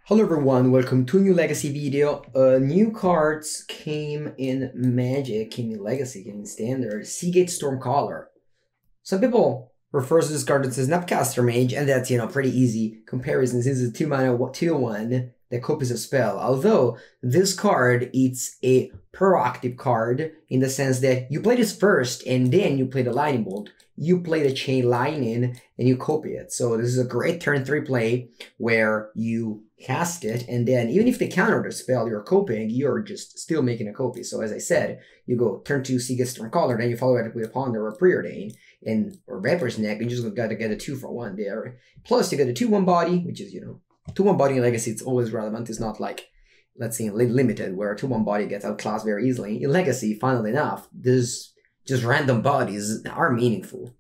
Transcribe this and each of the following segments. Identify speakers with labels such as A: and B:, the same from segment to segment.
A: Hello everyone, welcome to a new Legacy video. New cards came in Magic, came in Legacy, came in Standard. Seagate Stormcaller. Some people refer to this card as a Snapcaster Mage, and that's, pretty easy comparison. This is a 2-mana 2/1 that copies a spell. Although, this card, it's a proactive card in the sense that you play this first, and then you play the Lightning Bolt. You play the Chain Lightning, and you copy it. So this is a great turn 3 play where you cast it, and then even if they counter the spell you're copying, you're just still making a copy. So as I said, you go turn 2 Seagate Stormcaller, then you follow it with a Ponder or Preordain, or Vapor's Neck, and you just gotta get a 2-for-1 there. Plus you get a 2/1 body, which is, 2/1 body in Legacy, it's always relevant. It's not like, let's say in Limited, where a 2/1 body gets outclassed very easily. In Legacy, funnily enough, there's just random bodies are meaningful.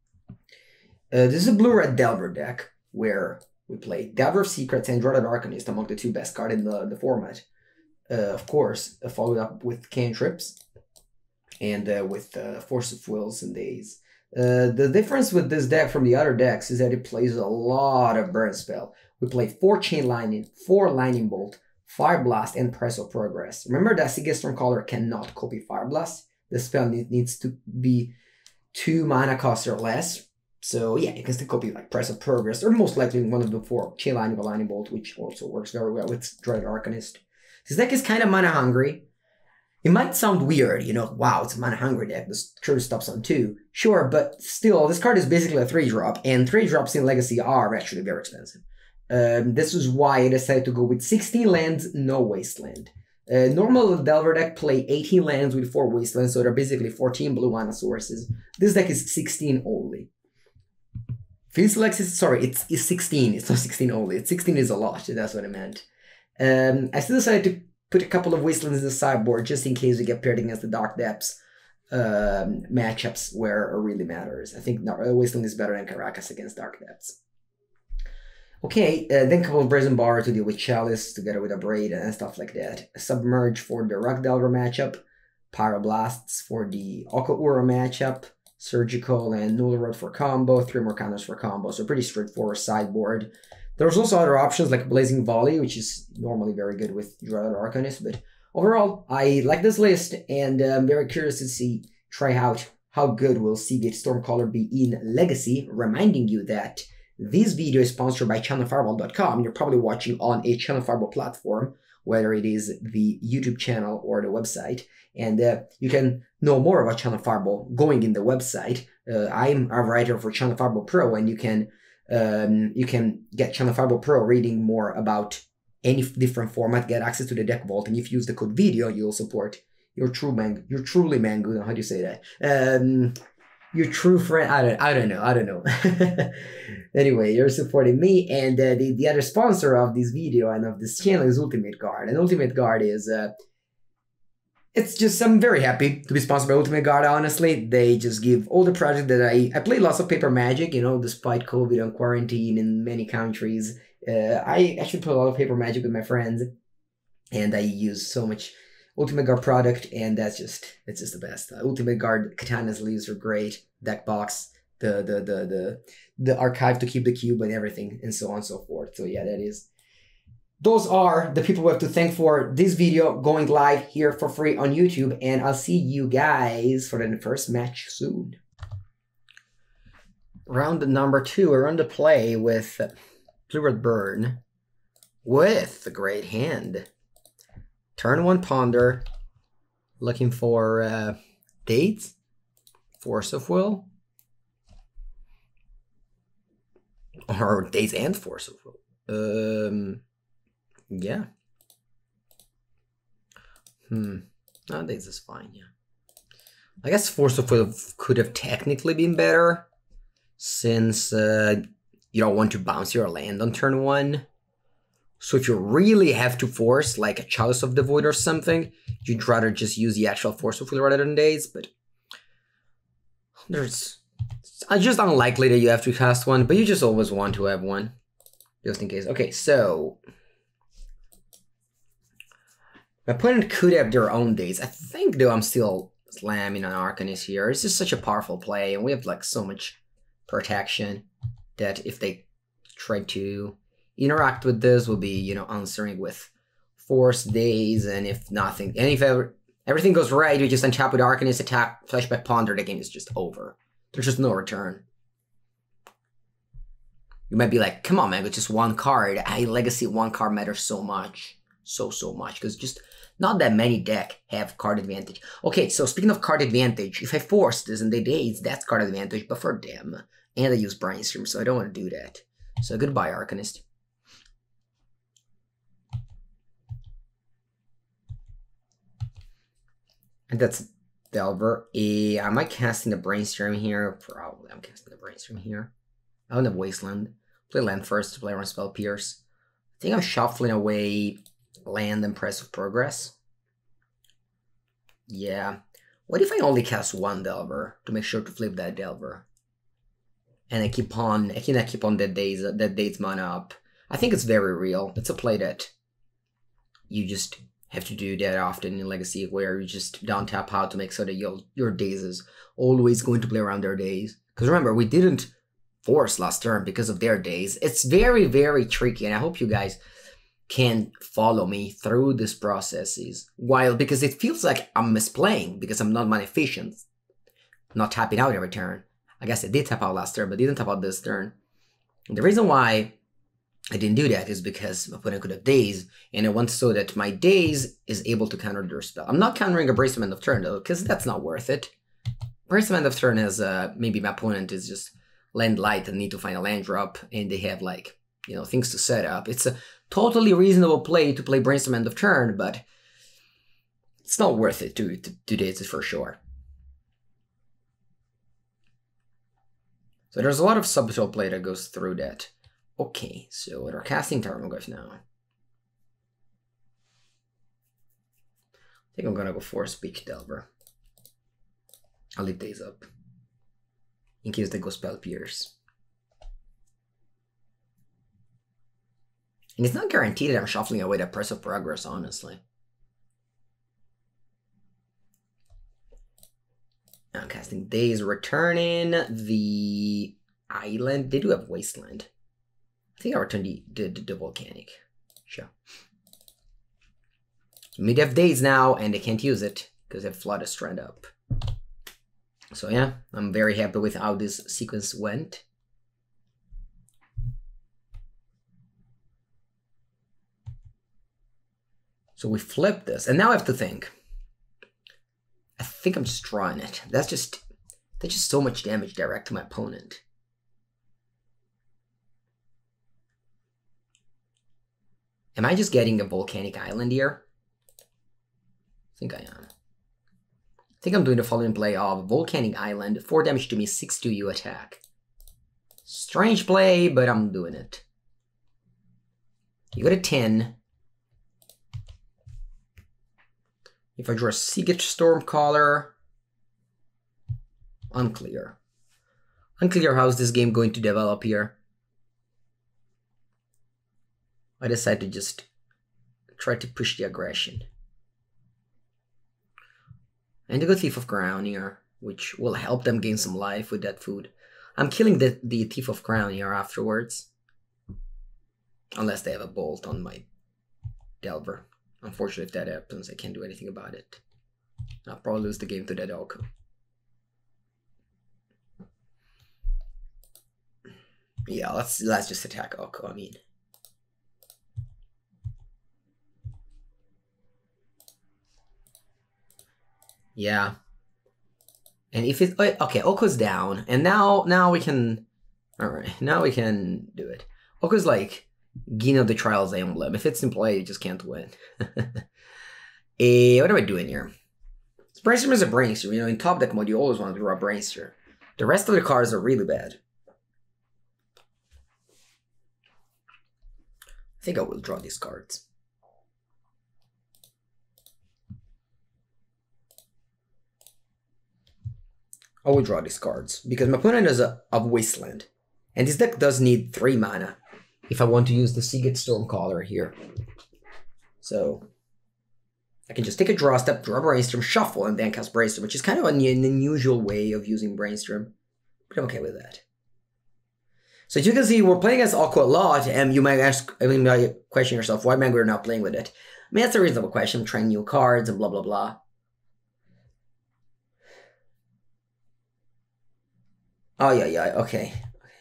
A: This is a blue-red Delver deck, where we play Delver of Secrets and Dreaded Arcanist among the two best cards in the format. Of course, followed up with Cantrips, and with Force of Wills and Daze. The difference with this deck from the other decks is that it plays a lot of burn spell. We play 4 Chain Lightning, 4 Lightning Bolt, Fire Blast, and Press of Progress. Remember that Seagate Stormcaller cannot copy Fire Blast. The spell needs to be 2 mana cost or less. So yeah, you can still copy like Press of Progress, or most likely one of the 4 Chain Lightning or Lightning Bolt, which also works very well with Dreaded Arcanist. This deck is kind of mana hungry. It might sound weird, wow, it's a mana hungry deck, this true stops on 2. Sure, but still, this card is basically a 3-drop, and 3-drops in Legacy are actually very expensive. This is why I decided to go with 16 lands, no Wasteland. Normal Delver deck play 18 lands with 4 Wastelands, so they're basically 14 blue mana sources. This deck is 16 only. Feels like, sorry, it's 16, it's not 16 only. 16 is a lot, that's what I meant. I still decided to put a couple of Wastelands in the sideboard just in case we get paired against the Dark Depths matchups where it really matters. I think Wasteland is better than Karakas against Dark Depths. Okay, then a couple of Brazen Bar to deal with Chalice together with a Braid and stuff like that. A Submerge for the Rock Delver matchup. Pyroblasts for the Oko-Ura matchup. Surgical and Null Road for combo. 3 more counters for combo. So pretty straightforward sideboard. There's also other options like Blazing Volley, which is normally very good with Dreaded Arcanist. But overall, I like this list, and I'm very curious to try out how good will Seagate Stormcaller be in Legacy. Reminding you that this video is sponsored by ChannelFireball.com. You're probably watching on a Channel Fireball platform, whether it is the YouTube channel or the website. And you can know more about Channel Fireball going in the website. I'm a writer for Channel Fireball Pro, and you can get Channel Fireball Pro reading more about any different format, get access to the deck vault, and if you use the code video, you'll support your truly mango. How do you say that? Your true friend. I don't know. Anyway, you're supporting me, and the other sponsor of this video and of this channel is Ultimate Guard. And Ultimate Guard is it's just, I'm very happy to be sponsored by Ultimate Guard, honestly. They just give all the projects that I play lots of Paper Magic, despite COVID and quarantine in many countries. I actually play a lot of Paper Magic with my friends, and I use so much Ultimate Guard product, and it's just the best. Ultimate Guard Katana sleeves are great. Deck box, the archive to keep the cube and everything, and so on and so forth. So yeah, those are the people we have to thank for this video going live here for free on YouTube, and I'll see you guys for the first match soon. Round number 2, we're on to play with Blue-Red Burn with the Great Hand. Turn 1 Ponder, looking for Dates, Force of Will, or Dates and Force of Will. Yeah. Dates is fine, yeah. I guess Force of Will could have technically been better, since you don't want to bounce your land on turn 1. So if you really have to force, like a Chalice of the Void or something, you'd rather just use the actual Force of Will rather than Daze, but it's just unlikely that you have to cast one, but you just always want to have one, just in case. Okay, so my opponent could have their own Daze. I think, though, I'm still slamming on Arcanist here. It's just such a powerful play, and we have like so much protection that if they try to interact with this will be, you know, answering with Force Daze, and if nothing, and if everything goes right, we just untap with Arcanist, attack, Flashback Ponder, the game is just over. There's just no return. You might be like, come on, man, with just one card. Legacy one card matters so much. So much. Because just not that many deck have card advantage. Okay, so speaking of card advantage, if I force this in the days, that's card advantage, but for them. And I use Brainstorm, so I don't want to do that. So goodbye, Arcanist. And that's Delver. Am I casting the Brainstorm here? Probably I'm casting the Brainstorm here. I don't have Wasteland. Play land first to play around Spell Pierce. I think I'm shuffling away land Impressive Progress. Yeah. What if I only cast one Delver to make sure to flip that Delver? And I keep on that days mana up. I think it's very real. It's a play that you just have to do that often in Legacy, where you just don't tap out to make sure that your days is always going to play around their days. Because remember, we didn't force last turn because of their days. It's very, very tricky, and I hope you guys can follow me through these processes. Because it feels like I'm misplaying because I'm not mana efficient, not tapping out every turn. I guess I did tap out last turn, but didn't tap out this turn. And the reason why I didn't do that is because my opponent could have days, and I want so that my days is able to counter their spell. I'm not countering a Bracement End of Turn though, because that's not worth it. Bracement End of Turn is maybe my opponent is just land light and need to find a land drop, and they have like, you know, things to set up. It's a totally reasonable play to play Brainstorm End of Turn, but it's not worth it to do this for sure. So there's a lot of subtle play that goes through that. Okay, so we're casting Tarmogoyf now. I think I'm gonna go for Speak Delver. I'll leave days up in case they go Spell Pierce. And it's not guaranteed that I'm shuffling away that Press of Progress, honestly. Now I'm casting Days, returning the island. They do have Wasteland. I think I returned the Volcanic. Sure. So they have Days now, and they can't use it because they have Flood a Strand up. So yeah, I'm very happy with how this sequence went. So we flip this, and now I have to think. I think I'm just drawing it. That's just so much damage direct to my opponent. Am I just getting a Volcanic Island here? I think I am. I think I'm doing the following play of Volcanic Island, 4 damage to me, 6 to you attack. Strange play, but I'm doing it. You got a 10. If I draw a Seagate Stormcaller, unclear. Unclear how's this game going to develop here. I decided to just try to push the aggression. And I go Thief of Crown here, which will help them gain some life with that food. I'm killing the Thief of Crown here afterwards. Unless they have a bolt on my Delver. Unfortunately, if that happens, I can't do anything about it. I'll probably lose the game to that Oko. Yeah, let's just attack Oko, I mean. Yeah. And if it's okay, Oko's down, and now we can. All right, now we can do it. Oko's like Gino the Trials emblem. If it's in play, you just can't win. What am I doing here? Brainstorm is a Brainstorm. You know, in top deck mode, you always want to draw a Brainstorm. The rest of the cards are really bad. I think I will draw these cards. I will draw these cards because my opponent has a Wasteland, and this deck does need 3 mana if I want to use the Seagate Stormcaller here. So I can just take a draw step, draw Brainstorm, shuffle, and then cast Brainstorm, which is kind of an unusual way of using Brainstorm, but I'm okay with that. So as you can see, we're playing against Oko a lot, and you might question yourself, why am I not playing with it? I mean, that's a reasonable question. I'm trying new cards and blah, blah, blah. Oh, yeah, okay.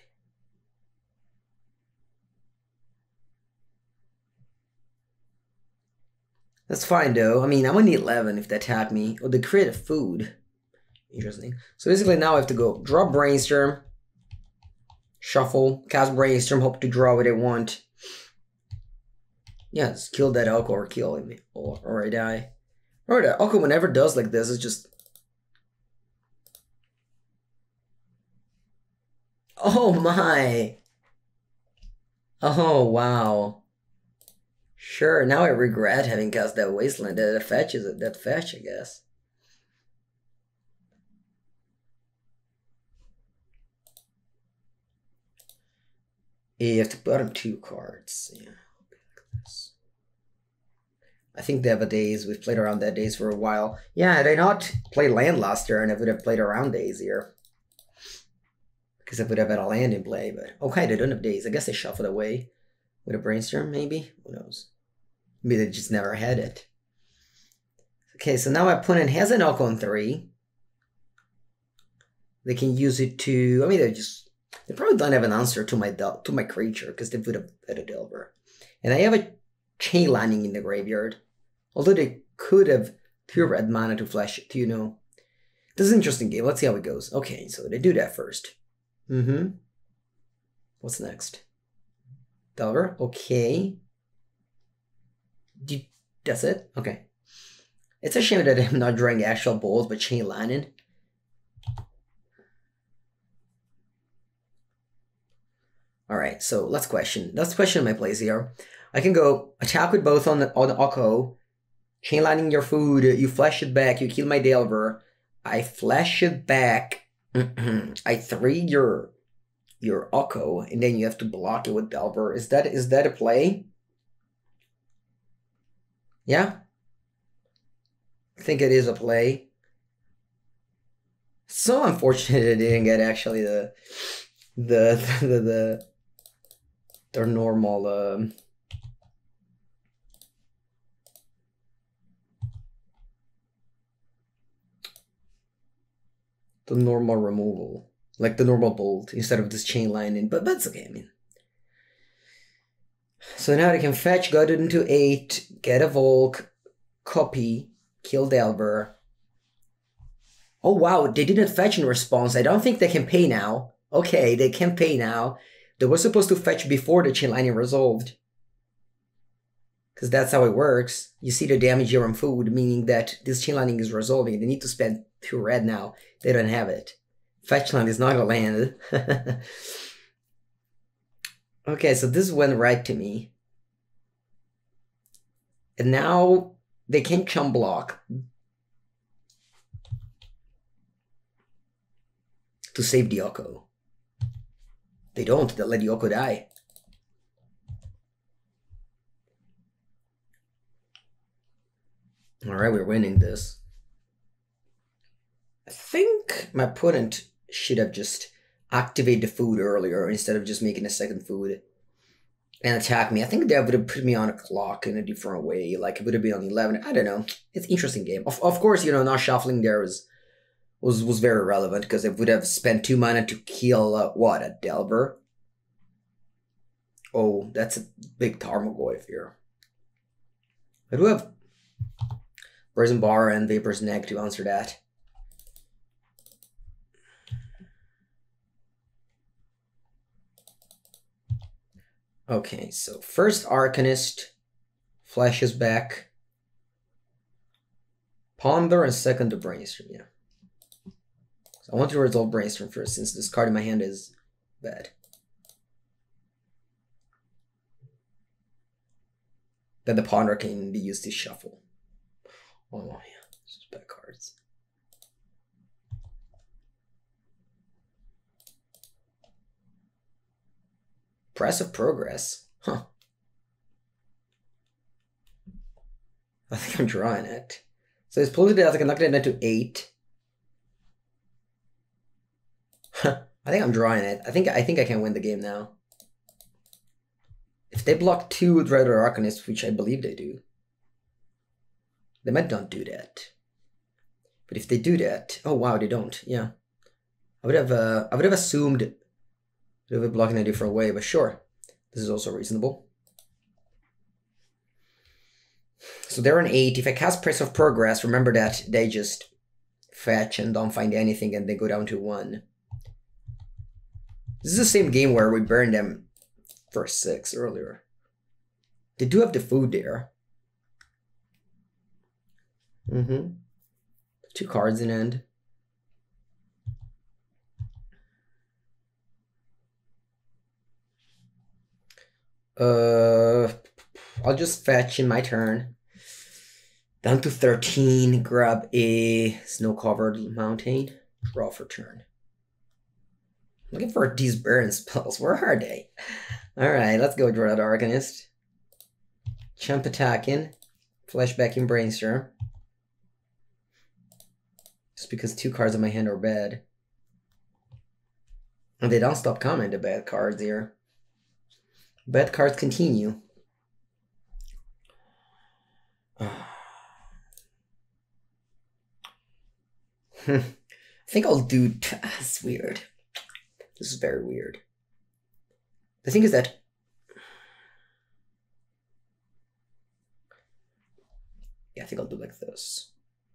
A: That's fine, though. I mean, I'm only 11 if they attack me. Oh, they create a food. Interesting. So basically now I have to go draw Brainstorm, shuffle, cast Brainstorm, hope to draw what I want. Yeah, just kill that Oko or kill him, or I die. Or the Oko whenever does like this, it's just... Oh my! Oh wow. Sure, now I regret having cast that Wasteland. That fetches it. That fetch, I guess. You have to put on 2 cards. Yeah. I think they have a daze. We've played around that daze for a while. Yeah, had I not played land last turn, I would have played around daze here. Because I would have had a land in play, but okay, they don't have daze. I guess they shuffled away with a Brainstorm, maybe? Who knows? Maybe they just never had it. Okay, so now my opponent has an Oko on 3. They can use it to... I mean, they probably don't have an answer to my creature, because they would have had a Delver. And I have a Chain Lightning in the graveyard. Although they could have 2 red mana to flash it, you know. This is an interesting game. Let's see how it goes. Okay, so they do that first. What's next? Delver? Okay. That's it? Okay. It's a shame that I'm not drawing actual balls, but Chain Lightning. Alright, so let's question my plays here. I can go attack with both on the Oko, Chain Lightning your food, you flash it back, you kill my Delver, I flash it back, I 3 your Oko, and then you have to block it with Delver. Is that a play? Yeah? I think it is a play. So unfortunate I didn't get actually their normal the normal removal, like the normal bolt instead of this Chain Lightning, but that's okay. I mean, so now they can fetch, go into 8, get a Volk, copy, kill Delver. Oh wow, they didn't fetch in response. I don't think they can pay now. Okay, they can pay now. They were supposed to fetch before the Chain Lightning resolved. Because that's how it works. You see the damage here on food, meaning that this Chain Lightning is resolving. They need to spend 2 red now. They don't have it. Fetch land is not a land. Okay, so this went right to me. And now they can chump block to save the Oko. They don't, they'll let the Oko die. Alright, we're winning this. I think my opponent should have just activated the food earlier instead of just making a second food and attack me. I think that would have put me on a clock in a different way. Like, it would have been on 11. I don't know. It's an interesting game. Of course, you know, not shuffling there was very relevant because it would have spent 2 mana to kill, what, a Delver? Oh, that's a big Tarmogoyf here. I do have Brazen Bar and Vapor's Neck to answer that. Okay, so first Arcanist flashes back. Ponder and second the Brainstorm, yeah. So I want to resolve Brainstorm first since this card in my hand is bad. Then the Ponder can be used to shuffle. Oh yeah, this is bad cards. Impressive progress. Huh. I think I'm drawing it. So it's polluted out, I can knock it into 8. I think I'm drawing it. I think I can win the game now. If they block 2 with Red or Arcanist, which I believe they do, they might not do that. But if they do that, oh wow, they don't. Yeah, I would have assumed they would block in a different way, but sure, this is also reasonable. So they're an 8. If I cast Press of Progress, remember that they just fetch and don't find anything, and they go down to 1. This is the same game where we burned them for 6 earlier. They do have the food there. 2 cards in end. I'll just fetch in my turn. Down to 13, grab a snow-covered mountain, draw for turn. Looking for these burn spells. Where are they? Alright, let's go draw that Arcanist. Chump attacking. Flashback in Brainstorm. Just because 2 cards in my hand are bad. And they don't stop coming, the bad cards here. Bad cards continue. I think I'll do... That's weird. This is very weird. The thing is that... Yeah, I think I'll do like this.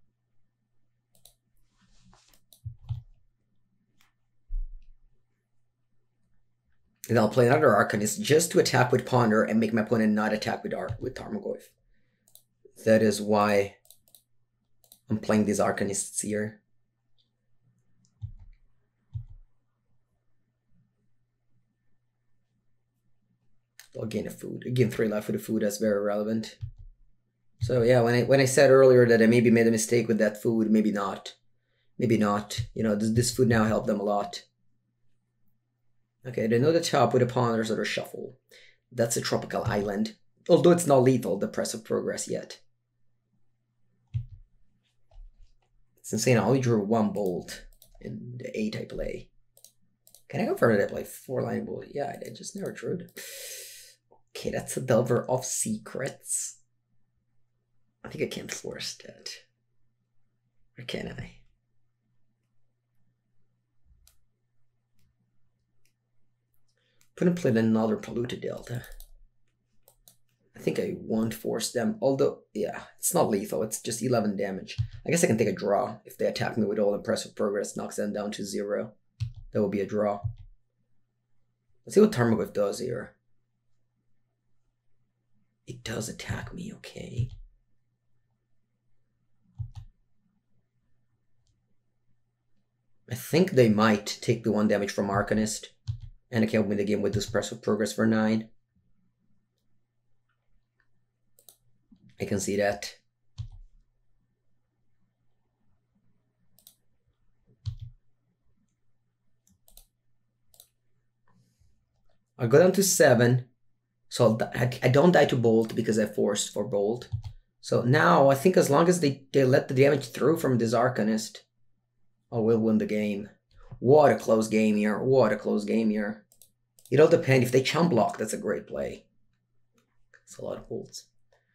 A: And I'll play another Arcanist just to attack with Ponder and make my opponent not attack with Tarmogoyf. That is why I'm playing these Arcanists here. I'll gain a food. Again, 3 life with the food, that's very relevant. So yeah, when I said earlier that I maybe made a mistake with that food, maybe not. Maybe not. You know, this food now helped them a lot. Okay, they know the top with a Ponders or a Shuffle. That's a tropical island. Although it's not lethal, the Press of Progress yet. It's insane, I only drew 1 bolt in the 8 I play. Can I go further? I play 4-line bolt? Yeah, I just never drew it. Okay, that's a Delver of Secrets. I think I can't force that. Or can I? Couldn't play another Polluted Delta. I think I won't force them. Although, yeah, it's not lethal. It's just 11 damage. I guess I can take a draw. If they attack me with all Impressive Progress, knocks them down to 0. That will be a draw. Let's see what Tarmogoyf does here. It does attack me, okay. I think they might take the 1 damage from Arcanist. And I can win the game with this Press of Progress for 9. I can see that. I'll go down to 7. So I don't die to Bolt because I forced for Bolt. So now I think as long as they let the damage through from this Arcanist, I will win the game. What a close game here. What a close game here. It'll depend. If they chump block, that's a great play. It's a lot of bolts.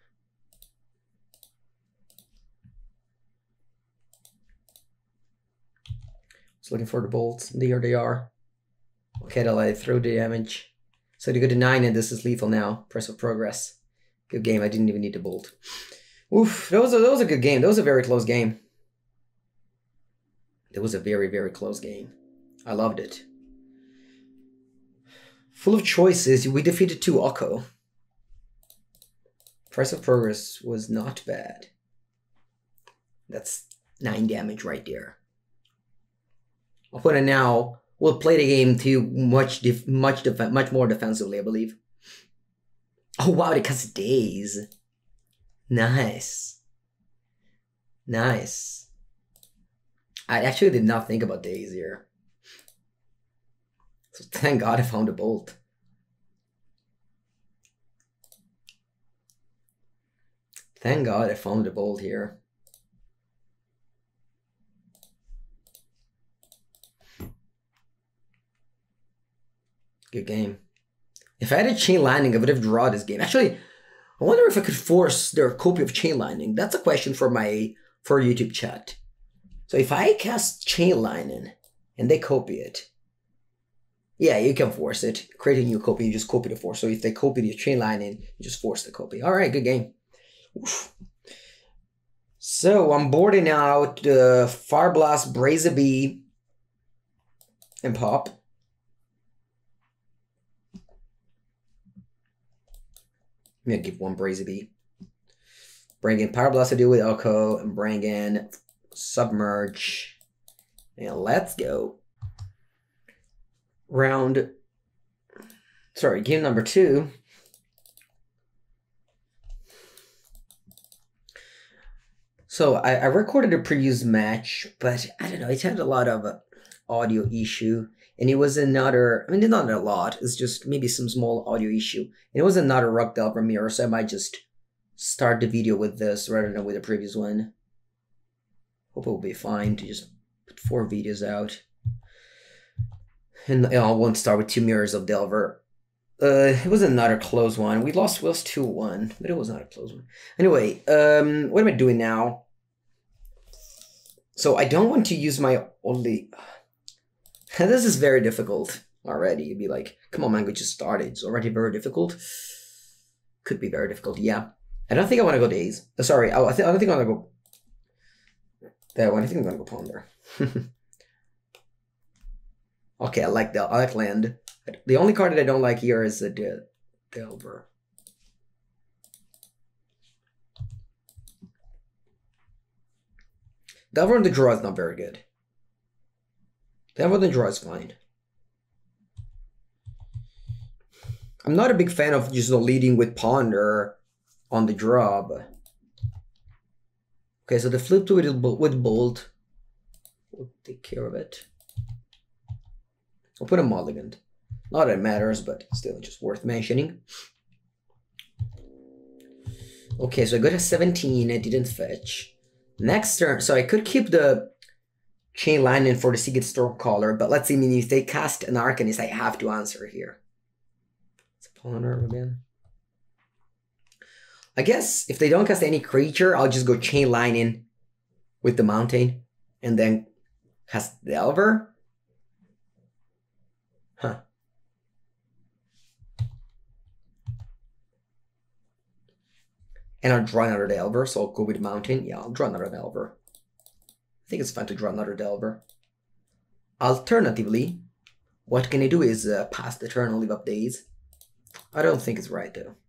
A: Just looking for the bolts. There they are. Okay, they'll let it through the damage. So they go to 9 and this is lethal now. Press of Progress. Good game. I didn't even need to bolt. Oof. That was a good game. That was a very close game. It was a very, very close game. I loved it. Full of choices. We defeated 2 Oko. Press of Progress was not bad. That's 9 damage right there. Opponent now will play the game to much more defensively, I believe. Oh wow, they cast Daze. Nice. Nice. I actually did not think about Daze here. So thank God I found a bolt. Thank God I found a bolt here. Good game. If I had a Chain Lightning, I would have drawn this game. Actually, I wonder if I could force their copy of Chain Lightning. That's a question for YouTube chat. So if I cast Chain Lightning and they copy it, yeah, you can force it. Create a new copy, you just copy the force. So if they copy the Chain Lightning, you just force the copy. All right, good game. Oof. So I'm boarding out Fire Blast, Brazier Bee, and Pop. I'm gonna give one Brazier Bee. Bring in Power Blast to deal with Oko, and bring in Submerge. And let's go. Game number 2. So I recorded a previous match, but I don't know, it had a lot of audio issue. And it was another, I mean, not a lot, it's just maybe some small audio issue. And it was another Rock Delver mirror, so I might just start the video with this rather than with the previous one. Hope it will be fine to just put 4 videos out. And I won't start with 2 mirrors of Delver. It was another close one. We lost 2-1, but it was not a close one. Anyway, what am I doing now? So I don't want to use my only... This is very difficult already. You'd be like, come on, man, we just started. It's already very difficult. Could be very difficult, yeah. I don't think I want to go Daze. Sorry, I don't think I want to go... That one, I think I'm going to go Ponder. Okay, I like land. The only card that I don't like here is the Delver. Delver on the draw is not very good. Delver on the draw is fine. I'm not a big fan of just leading with Ponder on the draw. But... Okay, so the flip to with Bolt. We'll take care of it. I'll put a Mulligan. Not that it matters, but still just worth mentioning. Okay, so I got a 17, I didn't fetch. Next turn, so I could keep the Chain Lightning for the Seagate Stormcaller, but let's see, if they cast an Arcanist, I have to answer here. It's a Ponder again. I guess if they don't cast any creature, I'll just go Chain Lightning with the Mountain, and then cast Delver. Huh. And I'll draw another Delver, so I'll go with the Mountain. Yeah, I'll draw another Delver. I think it's fine to draw another Delver. Alternatively, what can I do is pass the turn and leave up Daze. I don't think it's right, though.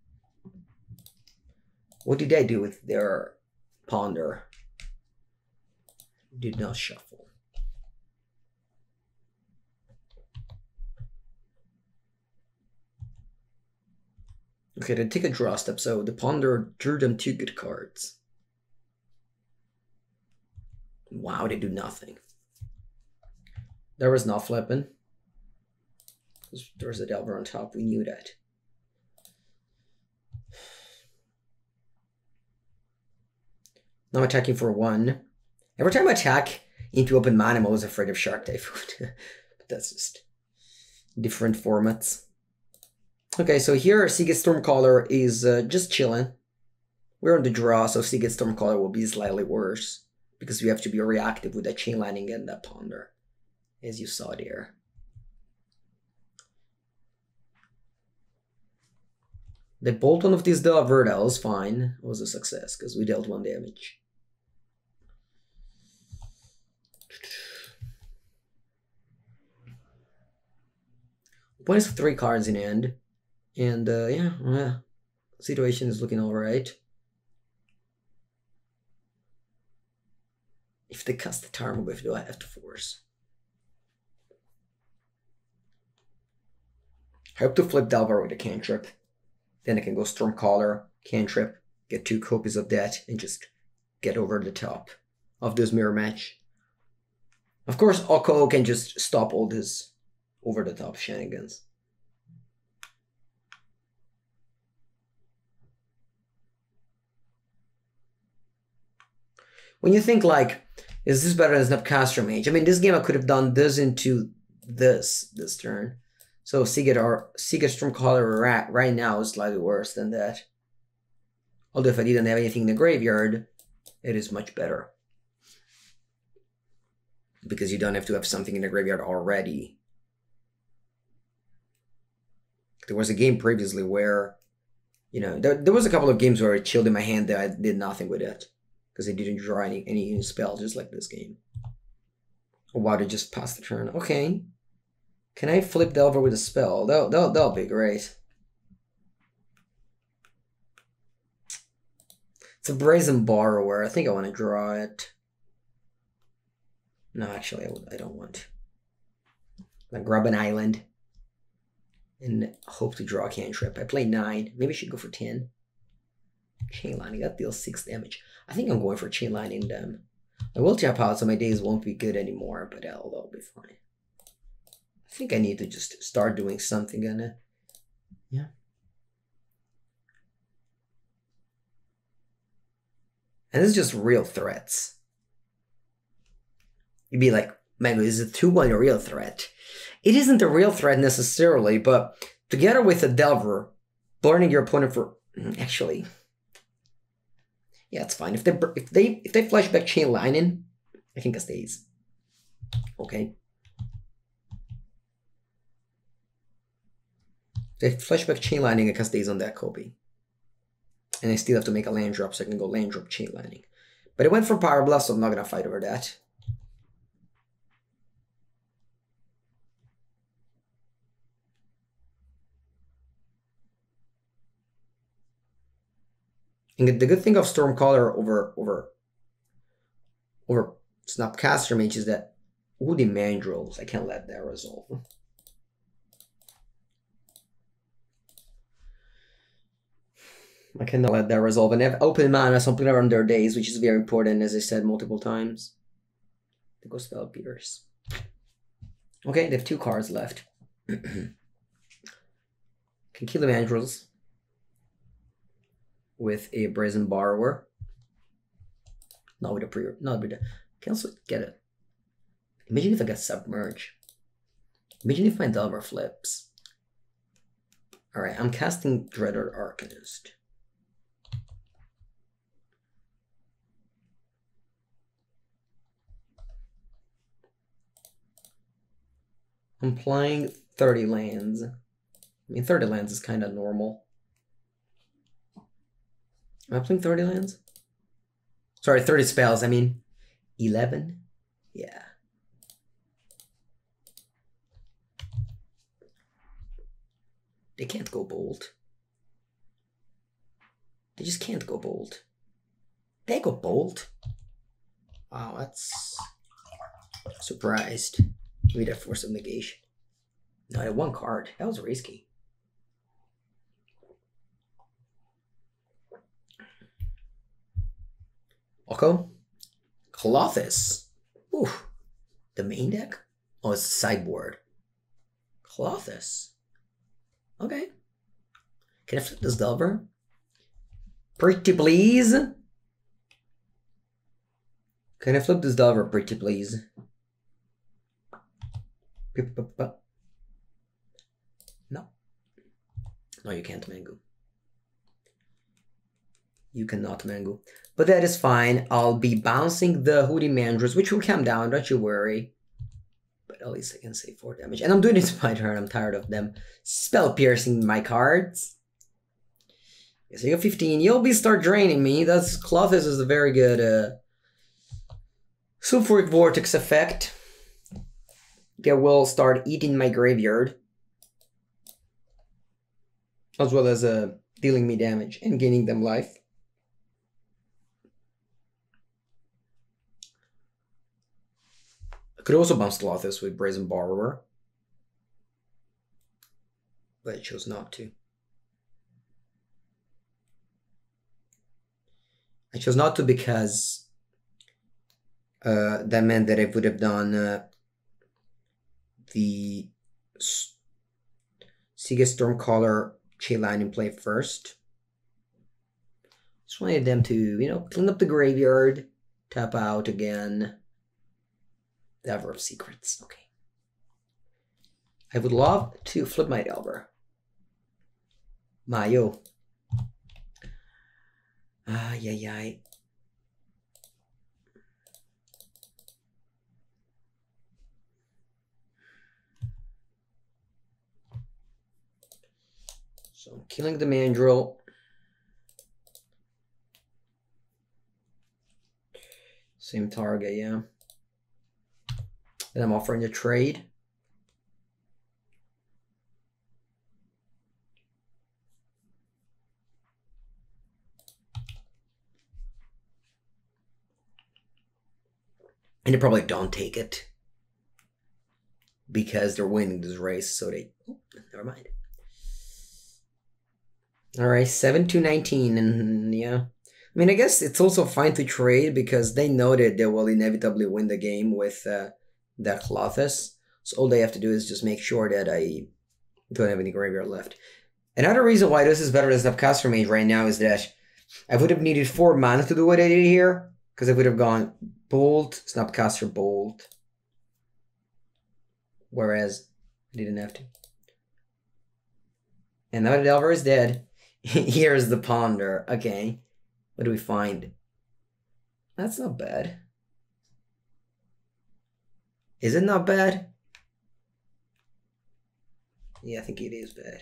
A: What did I do with their Ponder? Did not shuffle. Okay, they take a draw step, so the Ponder drew them 2 good cards. Wow, they do nothing. There was not flipping. There's a Delver on top, we knew that. Now I'm attacking for 1. Every time I attack into open mana, I'm always afraid of Shark Typhoon. But that's just different formats. Okay, so here Seagate Stormcaller is just chilling. We're on the draw, so Seagate Stormcaller will be slightly worse because we have to be reactive with that Chain Lightning and that Ponder, as you saw there. The bolt one of these Delver, that was fine. It was a success because we dealt 1 damage. Points 3 cards in hand. And yeah, situation is looking alright. If they cast the Tarmogoyf, do I have to force? I hope to flip Delver with a cantrip. Then I can go Stormcaller, cantrip, get 2 copies of that, and just get over the top of this mirror match. Of course, Oko can just stop all this over the top shenanigans. When you think like, is this better than Snapcaster Mage? I mean, this game I could have done this into this turn. So Seagate Stormcaller right now is slightly worse than that. Although if I didn't have anything in the graveyard, it is much better. Because you don't have to have something in the graveyard already. There was a game previously where, you know, there was a couple of games where it chilled in my hand that I did nothing with it. Because I didn't draw any spell, just like this game. Oh, wow, they just passed the turn. Okay. Can I flip Delver with a spell? That'll be great. It's a Brazen Borrower. I think I want to draw it. No, actually, I don't want. I'm gonna grab an island and hope to draw a cantrip. I play 9. Maybe I should go for 10. Chain Lightning, that deals 6 damage. I think I'm going for Chain Lightning them. I will tap out so my days won't be good anymore, but that'll be fine. I think I need to just start doing something on it. Yeah. And this is just real threats. You'd be like, man, is it 2-1 a real threat? It isn't a real threat necessarily, but together with a Delver, burning your opponent for actually, yeah, it's fine. If they flashback Chain Lightning, I think it stays. Okay. They flashback Chain Lightning, I can stays on that copy. And I still have to make a land drop, so I can go land drop Chain Lightning. But it went for Power Blast, so I'm not gonna fight over that. And the good thing of Stormcaller over Snapcaster Mage is that Woody Mandrills, I can't let that resolve. I cannot let that resolve. And they have open mana, something around their days, which is very important, as I said multiple times. The Ghost Spell Pierce. Okay, they have 2 cards left. Can kill the Mandrills with a Brazen Borrower. Not with a not with a. Can also get it. Imagine if I get Submerge. Imagine if my Delver flips. Alright, I'm casting Dreaded Arcanist. I'm playing 30 lands. I mean, 30 lands is kind of normal. Am I playing 30 lands? Sorry, 30 spells. I mean, 11? Yeah. They can't go bold. They just can't go bold. They go bold? Wow, that's... surprised. Maybe that Force of Negation. No, I had 1 card. That was risky. Oko? Clothis. Ooh. The main deck? Oh, it's sideboard. Clothis. Okay. Can I flip this Delver? Pretty please? Can I flip this Delver, pretty please? No. No, you can't, Mango. You cannot, Mango. But that is fine. I'll be bouncing the Hoodie Mandrills, which will come down, don't you worry. But at least I can save 4 damage. And I'm doing it to my turn. I'm tired of them spell piercing my cards. So you got 15. You'll be start draining me. That's Clothis is a very good Sulfuric Vortex effect. They will start eating my graveyard. As well as dealing me damage and gaining them life. I could also bounce Clothis with Brazen Borrower. But I chose not to. I chose not to because that meant that I would have done the Seagate Stormcaller Chain Lightning play first. Just wanted them to, you know, clean up the graveyard, tap out again. Delver of Secrets, okay. I would love to flip my Delver. Mayo. Yeah. So I'm killing the Mandrill. Same target, yeah. And I'm offering a trade. And they probably don't take it because they're winning this race, so they... Oh, never mind. All right, 7-19, and yeah. I mean, I guess it's also fine to trade because they know that they will inevitably win the game with that Klothys. So all they have to do is just make sure that I don't have any graveyard left. Another reason why this is better than Snapcaster Mage right now is that I would have needed 4 mana to do what I did here, because I would have gone Bolt, Snapcaster, Bolt. Whereas I didn't have to. And now the Delver is dead. Here's the Ponder. Okay. What do we find? That's not bad. Is it not bad? Yeah, I think it is bad.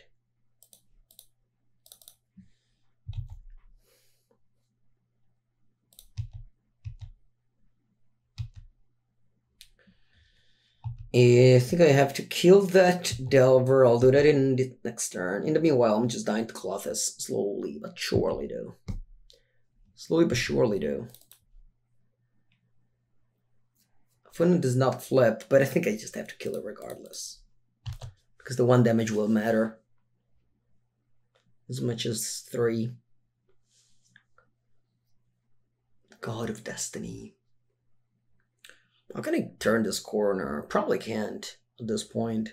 A: I think I have to kill that Delver. I'll do that in the next turn. In the meanwhile, I'm just dying to Klothys. Slowly but surely, though. Slowly but surely, though. Opponent does not flip, but I think I just have to kill it regardless. Because the 1 damage will matter. As much as 3. God of Destiny. How can I turn this corner? Probably can't at this point.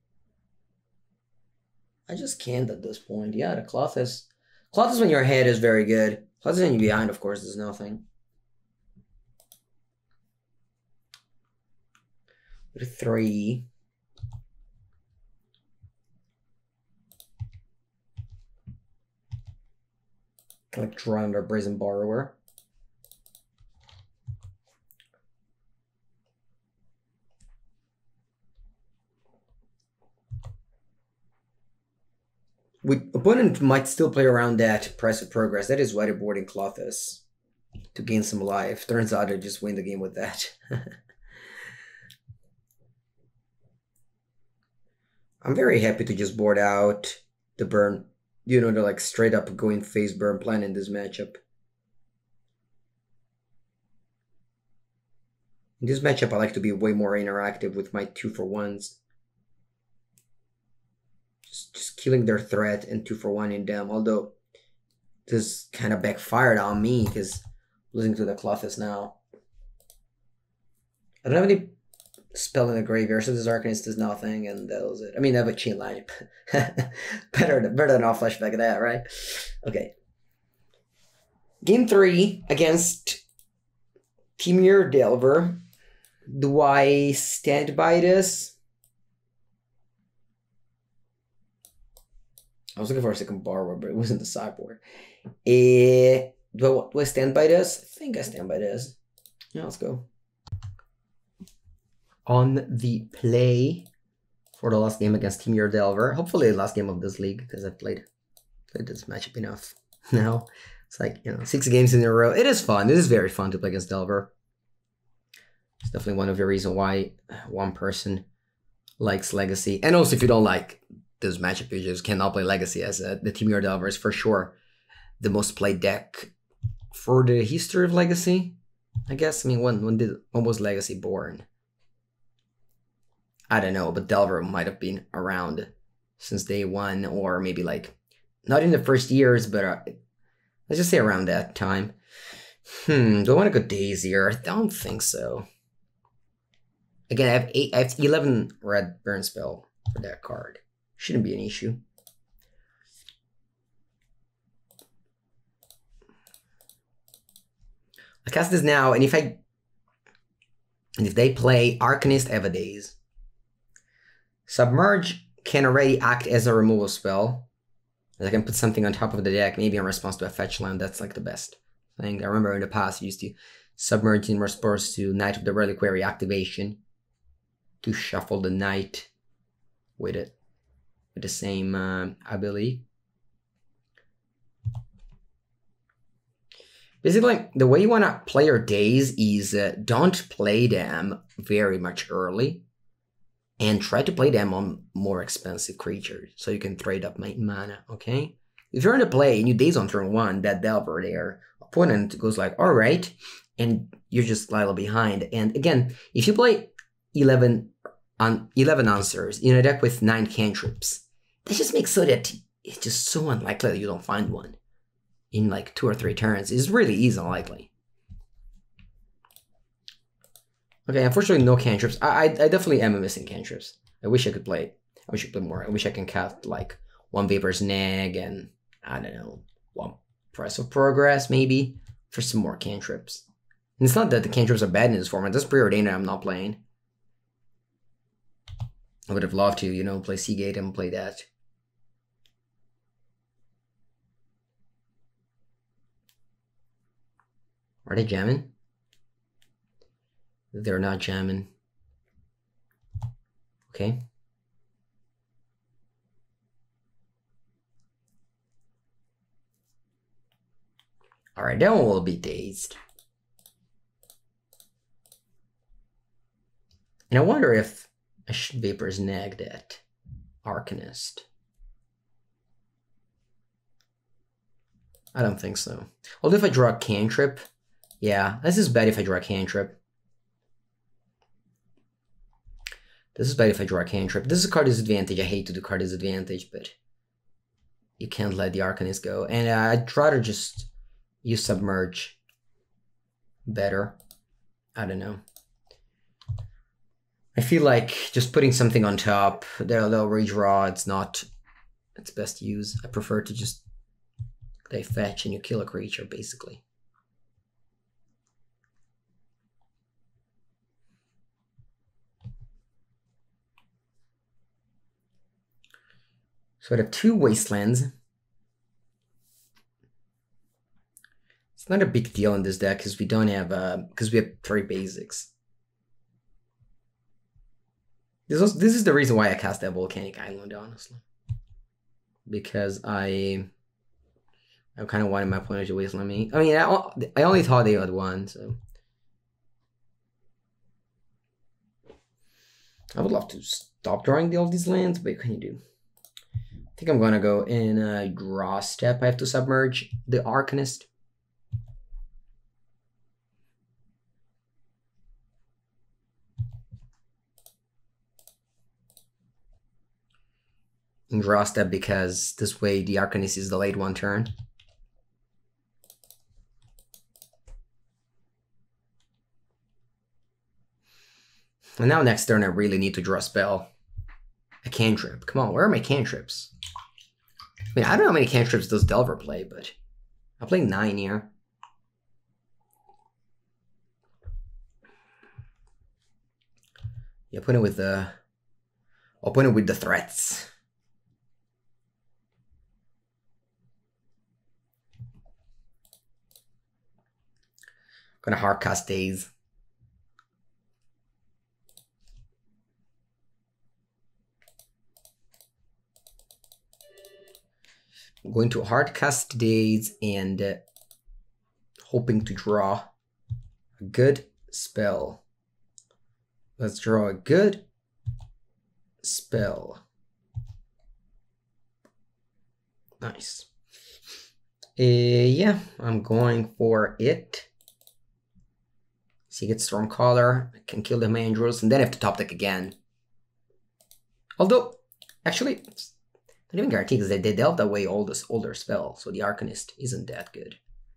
A: I just can't at this point. Yeah, the Klothys. Klothys when you're ahead is very good. Klothys when you're behind, of course, there's nothing. With 3. Like draw under Brazen Borrower. Opponent might still play around that price of progress. That is why they're boarding Klothys. To gain some life. Turns out they just win the game with that. I'm very happy to just board out the burn. You know, they're like straight up going face burn plan in this matchup. In this matchup, I like to be way more interactive with my 2-for-1s. Just killing their threat and 2-for-1 in them. Although this kind of backfired on me because losing to the Klothys now. I don't have any spell in the graveyard, so this Arcanist does nothing, and that was it. I mean, I have a chain line. better than all flashback of that, right? Okay. Game 3 against Temur Delver. Do I stand by this? I was looking for a second borrower, but it wasn't the sideboard. Do I stand by this? I think I stand by this. Yeah, let's go. On the play for the last game against Temur Delver. Hopefully the last game of this league, because I've played this matchup enough now. It's like, 6 games in a row. It is fun. It is very fun to play against Delver. It's definitely one of the reasons why one person likes Legacy. And also if you don't like this matchup, you just cannot play Legacy, as the Temur Delver is for sure the most played deck for the history of Legacy, I guess. I mean, when was Legacy born? I don't know, but Delver might have been around since day one, or maybe like, not in the first years, but let's just say around that time. Do I want to go Daisier? I don't think so. Again, I have 11 red burn spell for that card. Shouldn't be an issue. I cast this now, and if they play Arcanist, I have a Daze. Submerge can already act as a removal spell. I can put something on top of the deck, maybe in response to a fetch land. That's like the best thing. I remember in the past you used to Submerge in response to Knight of the Reliquary activation to shuffle the Knight with it, with the same ability. Basically, the way you want to play your days is don't play them very much early, and try to play them on more expensive creatures so you can trade up mana, okay? If you're in the play and you daze on turn 1, that Delver there, opponent goes like, alright, and you're just slightly behind. And again, if you play 11 answers in a deck with 9 cantrips, that just makes so that it's just so unlikely that you don't find one in like 2 or 3 turns. It's really unlikely. Okay, unfortunately no cantrips. I definitely am missing cantrips. I wish I could play. I wish I could play more. I wish I can cast like 1 Vapor's Nag and, I don't know, 1 Press of Progress maybe for some more cantrips. And it's not that the cantrips are bad in this format. That's Preordained I'm not playing. I would have loved to, you know, play Seagate and play that. Are they jamming? They're not jamming. Okay. Alright, that one will be dazed. And I wonder if I should Vapor's Nag that Arcanist. I don't think so. Although if I draw a cantrip, yeah, this is bad if I draw a cantrip. This is bad if I draw a cantrip. This is a card disadvantage. I hate to do card disadvantage, but you can't let the Arcanist go. And I'd rather just use Submerge better. I don't know. I feel like just putting something on top, they'll redraw, it's not its best use. I prefer to just they fetch and you kill a creature, basically. So I have 2 Wastelands. It's not a big deal in this deck because we don't have because we have 3 basics. This is the reason why I cast that Volcanic Island, honestly. Because I kind of wanted my opponent to wasteland me. I mean, I only thought they had 1, so. I would love to stop drawing all these lands, but what can you do? I think I'm gonna go in draw step. I have to Submerge the Arcanist. And draw step because this way the Arcanist is delayed 1 turn. And now next turn I really need to draw a spell. A cantrip. Come on, where are my cantrips? I mean, I don't know how many cantrips does Delver play, but I'll play 9 here. Yeah, put it with the... I'll put it with the threats. Gonna hardcast Daze. I'm going to hardcast Daze and hoping to draw a good spell. Let's draw a good spell. Nice. Yeah, I'm going for it. Seagate Stormcaller. I can kill the Mandrills and then I have to top deck again. Although, actually, it's not even guaranteed because they dealt away all this older spell, so the Arcanist isn't that good.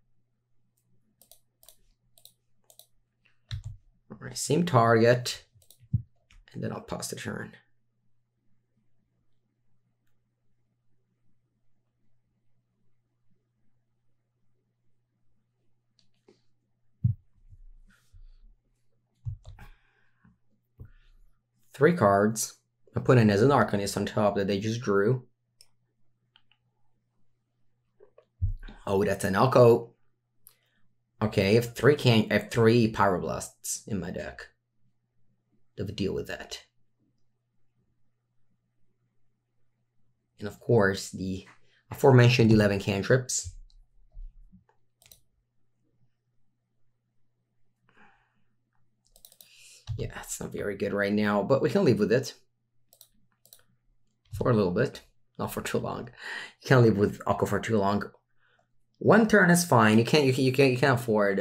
A: Alright, same target. And then I'll pass the turn. Three cards. Opponent has an Arcanist on top that they just drew. Oh, that's an Oko. Okay, I have three Pyroblasts in my deck. To deal with that. And of course, the aforementioned 11 cantrips. Yeah, it's not very good right now, but we can live with it. For a little bit. Not for too long. You can't live with Oko for too long. One turn is fine. You can't afford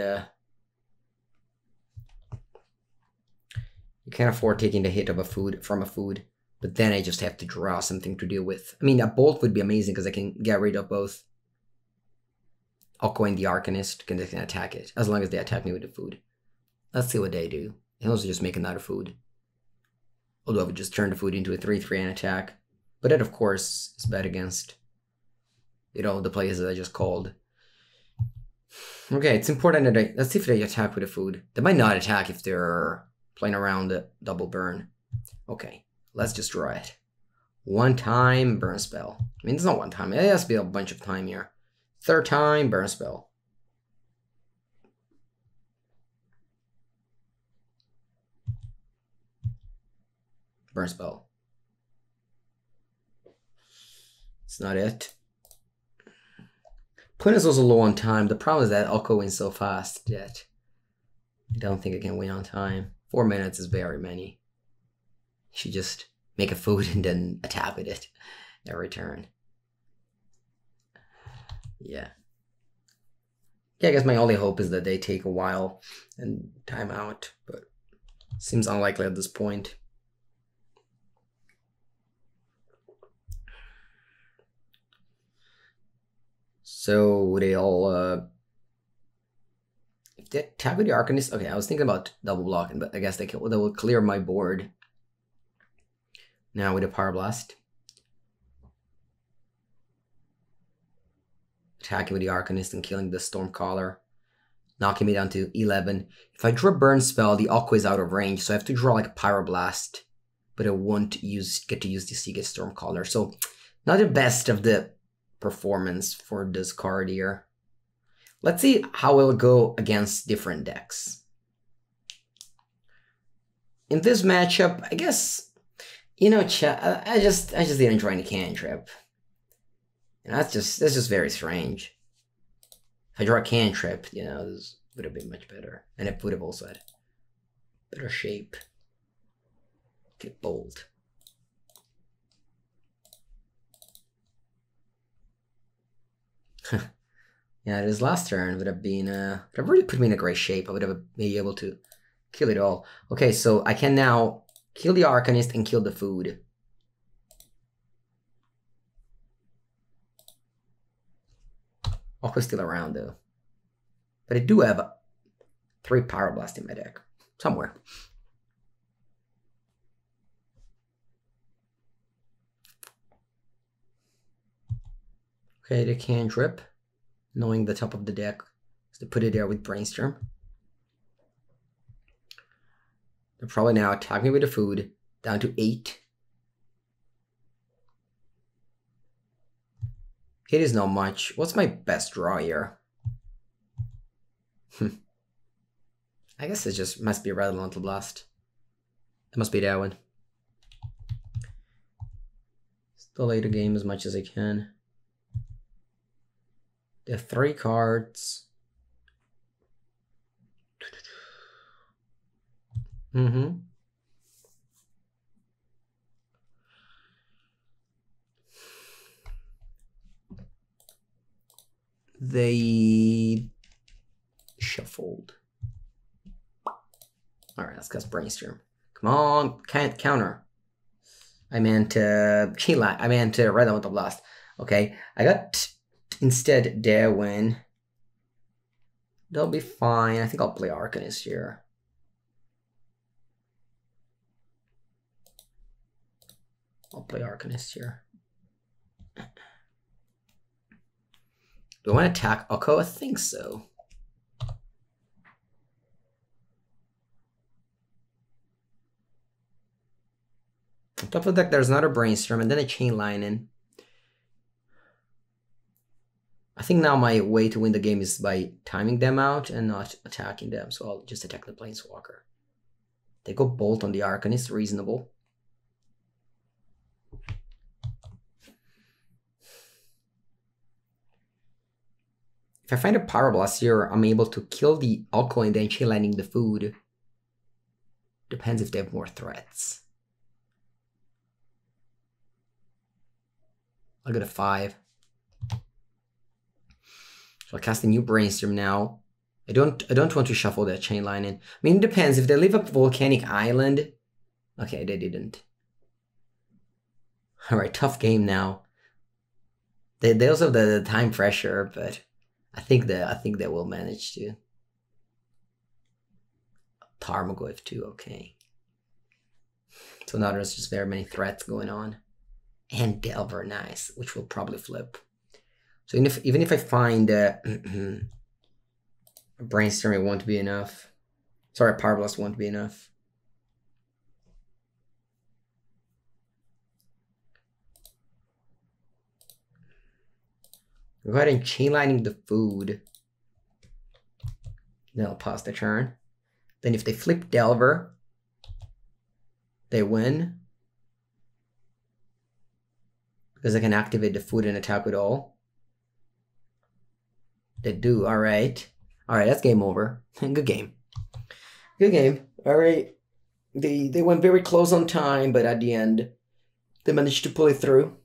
A: you can't afford taking the hit of a food from a food. But then I just have to draw something to deal with. I mean, a bolt would be amazing because I can get rid of both Oko and the Arcanist. They can attack it as long as they attack me with the food. Let's see what they do. They also just make another food. Although I would just turn the food into a 3/3 and attack. But that, of course, is bad against, you know, the places I just called. Okay, it's important that let's see if they attack with the food. They might not attack if they're playing around the double burn. Okay, let's just draw it. One time, burn spell. I mean, it's not one time. It has to be a bunch of time here. Third time, burn spell. Burn spell. It's not it. Opponent is also low on time. The problem is that Oko wins so fast that I don't think I can win on time. 4 minutes is very many. You should just make a food and then attack with it every turn. Yeah. Yeah, I guess my only hope is that they take a while and time out, but seems unlikely at this point. So they all if they attack with the Arcanist, okay, I was thinking about double blocking, but I guess they will clear my board. Now with a Pyroblast. Attacking with the Arcanist and killing the Stormcaller. Knocking me down to 11. If I draw a burn spell, the Oko is out of range, so I have to draw like a Pyroblast. But I won't get to use the Seagate Stormcaller. So not the best of the performance for this card here. Let's see how it'll go against different decks. In this matchup, I guess, you know, I just didn't draw any cantrip. And that's just very strange. If I draw a cantrip, you know, this would have been much better. And it would have also had better shape. Get bold. Yeah, this last turn would have been, would have really put me in a great shape. I would have been able to kill it all. Okay, so I can now kill the Arcanist and kill the food. Oko's still around though. But I do have 3 Pyroblast in my deck. Somewhere. Okay, they cantrip. Knowing the top of the deck is to put it there with Brainstorm. They're probably now attacking me with the food. Down to 8. It is not much. What's my best draw here? I guess it just must be a Elemental Blast. It must be that one. Delay the game as much as I can. They have 3 cards. They shuffled. Alright, let's cast Brainstorm. Come on, can't counter. I meant Chila. I meant Red Elemental Blast. Okay, I got instead Darwin. They'll be fine. I think I'll play Arcanist here. I'll play Arcanist here. Do I want to attack Oko? I think so. Top of the deck, there's another Brainstorm and then a Chain Lightning. I think now my way to win the game is by timing them out and not attacking them. So I'll just attack the Planeswalker. They go Bolt on the Arcanist, reasonable. If I find a Pyroblast here, I'm able to kill the Alkaline and then Chain Lightning the food. Depends if they have more threats. I'll get a 5. So I'll cast a new Brainstorm now. I don't want to shuffle that Chain Lightning. I mean, it depends. If they leave up Volcanic Island... Okay, they didn't. Alright, tough game now. They also have the time pressure, but I think they will manage to. Tarmogoyf too, okay. So now there's just very many threats going on. And Delver, nice, which will probably flip. So even if I find a Brainstorm, it won't be enough. Sorry, Pyroblast won't be enough. Go ahead and Chain Lightning the food. Then I'll pass the turn. Then if they flip Delver, they win. Because I can activate the food and attack with all. They do, alright. Alright, that's game over. Good game. Good game. Alright. They went very close on time, but at the end, they managed to pull it through.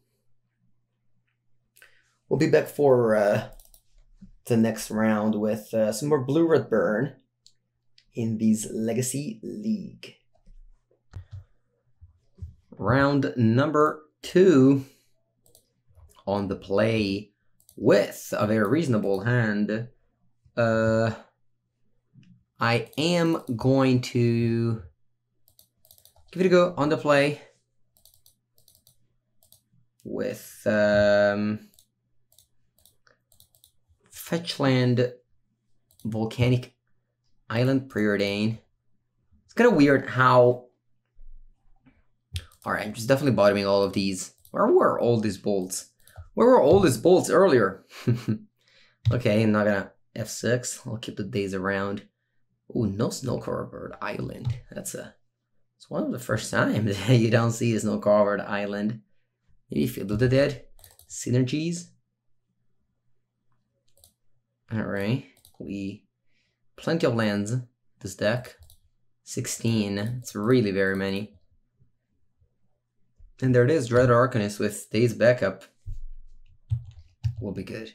A: We'll be back for the next round with some more Blue-Red Burn in these Legacy League. Round number 2 on the play with a very reasonable hand. I am going to give it a go on the play with Fetchland, Volcanic Island, Preordain. It's kind of weird how... Alright, I'm just definitely bottoming all of these. Where were all these bolts? Where were all these bolts earlier? Okay, I'm not gonna F6. I'll keep the days around. Ooh, no Snow-Covered Island. It's one of the first times you don't see a Snow-Covered Island. Maybe Field of the Dead. Synergies. Alright, plenty of lands, this deck. 16, it's really very many. And there it is, Dread Arcanist with Days Backup. Will be good.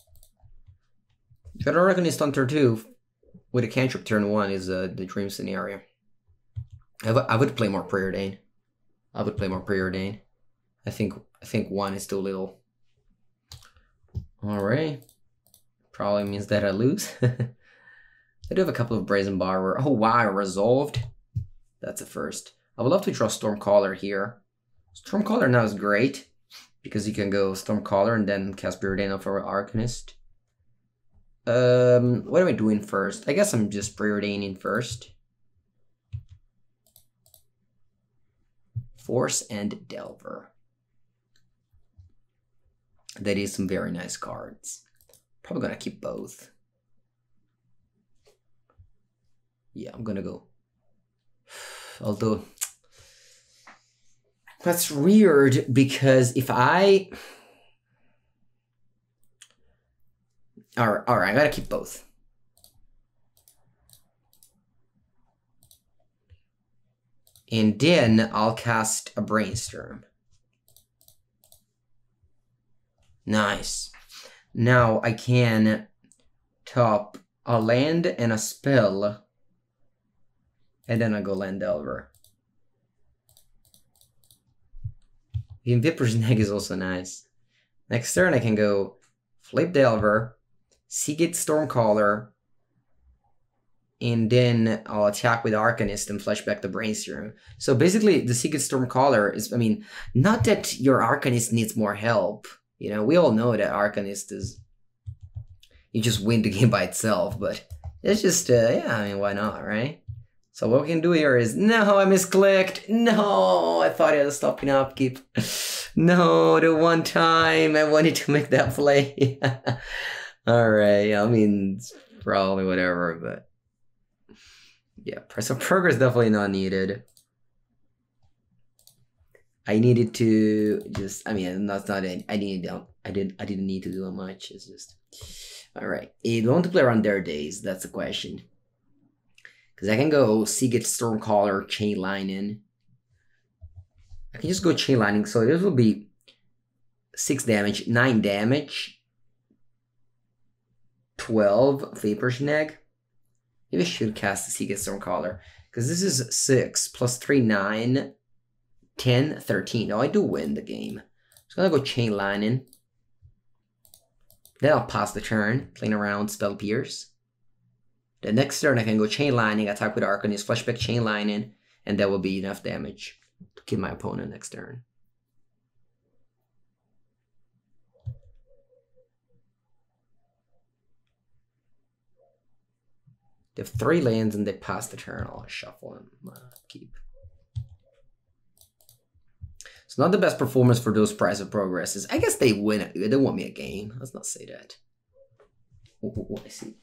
A: Dread Arcanist on turn 2 with a cantrip turn 1 is the dream scenario. I would play more Preordain. I think 1 is too little. Alright. Probably means that I lose. I do have a couple of Brazen Borrower. Oh wow, Resolved. That's a first. I would love to draw Stormcaller here. Stormcaller now is great, because you can go Stormcaller and then cast Preordain for Arcanist. What am I doing first? I guess I'm just Preordaining first. Force and Delver. That is some very nice cards. Probably gonna keep both. Yeah, I'm gonna go. Although that's weird because if I all right, I gotta keep both. And then I'll cast a Brainstorm. Nice. Now I can top a land and a spell. And then I go Land Delver. Viper's Neg is also nice. Next turn I can go Flip Delver, Seagate Stormcaller, and then I'll attack with Arcanist and flash back the Brainstorm. So basically the Seagate Stormcaller is, I mean, not that your Arcanist needs more help. You know, we all know that Arcanist is... You just win the game by itself, but it's just, yeah, I mean, why not, right? So what we can do here is, no, I misclicked. No, I thought I had to stop in upkeep. No, the one time I wanted to make that play. Alright, I mean, it's probably whatever, but yeah, so progress definitely not needed. I needed to just, I mean, that's not it. I didn't need to do much. It's just, alright. You don't want to play around their days, that's the question. Because I can go Seagate Stormcaller, Chain Lightning. I can just go Chain Lightning, so this will be 6 damage, 9 damage, 12 Vapor Snag. Maybe I should cast the Seagate Stormcaller, because this is 6 plus 3, 9, 10, 13. Oh, I do win the game. So I'm gonna go Chain Lightning. Then I'll pass the turn, playing around Spell Pierce. The next turn I can go Chain Lightning, attack with Arcanist, flashback Chain Lightning, and that will be enough damage to kill my opponent next turn. They have 3 lands and they pass the turn. I'll shuffle them. Keep. It's not the best performance for those price of progresses. I guess they win. They won me a game. Let's not say that. What I see.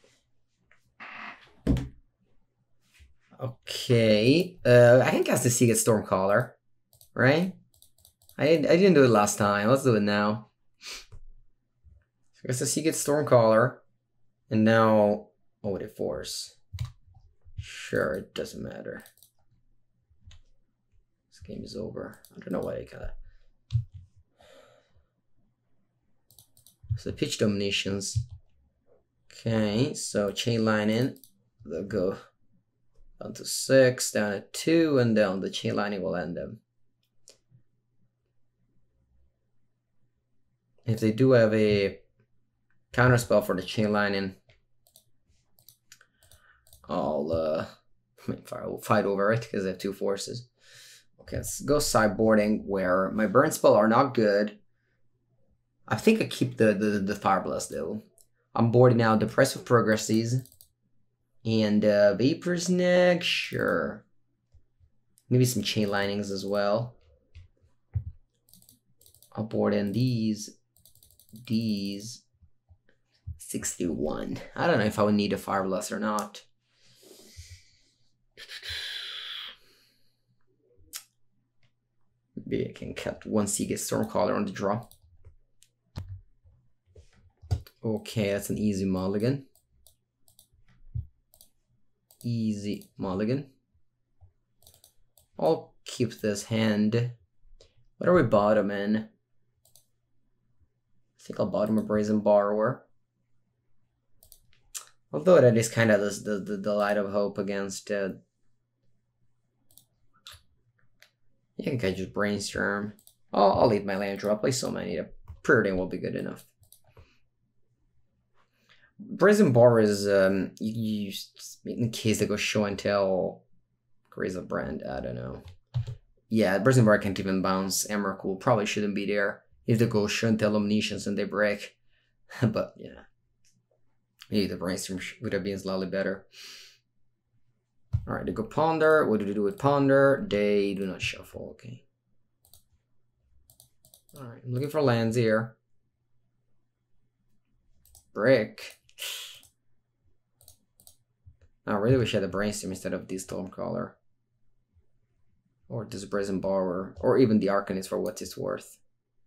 A: Okay, I can cast the Seagate Stormcaller, right? I didn't do it last time. Let's do it now. So I guess the Seagate Stormcaller, and now what would it force? Sure, it doesn't matter. This game is over. I don't know why I gotta. So pitch dominations. Okay, so Chain Lightning. They'll go down to 6, down to 2, and down the Chain Lightning will end them. If they do have a counterspell for the Chain Lightning, I'll fight over it because I have 2 forces. Okay, let's go sideboarding where my burn spell are not good. I think I keep the Fire Blast though. I'm boarding out Depressive Progresses. And Vapor Snag, sure. Maybe some Chain Lightnings as well. I'll board in these. 61. I don't know if I would need a Fire Blast or not. Maybe I can cut 1 Seagate Stormcaller on the draw. Okay, that's an easy mulligan. Easy mulligan. I'll keep this hand. What are we bottoming? I think I'll bottom a Brazen Borrower. Although that is kind of the light of hope against I think I just Brainstorm. I'll leave my land draw. I'll play so many. The Preordain will be good enough. Brazen Borrower is in case they go Show and Tell, Graze of Brand. I don't know. Yeah, Brazen Borrower can't even bounce. Emrakul probably shouldn't be there if they go Show and Tell Omniscience and they break. But yeah, maybe the Brainstorm would have been slightly better. All right, they go Ponder. What do they do with Ponder? They do not shuffle. Okay. All right, I'm looking for lands here. Brick. I really wish I had a Brainstorm instead of this Stormcaller. Or this Brazen Borrower. Or even the Arcanist for what it's worth.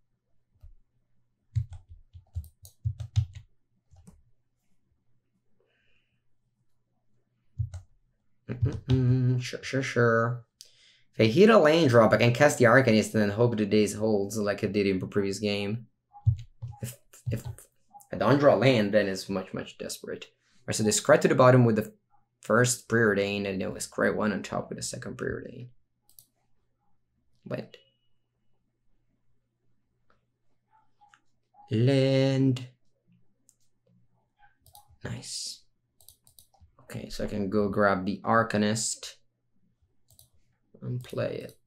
A: Sure. If I hit a land drop, I can cast the Arcanist and then hope the days holds like I did in the previous game. If I don't draw land, then it's much desperate. Alright, so they scry to the bottom with the first Preordain, and then we scry 1 on top with the second Preordain. Wait. Land. Nice. Okay, so I can go grab the Arcanist and play it.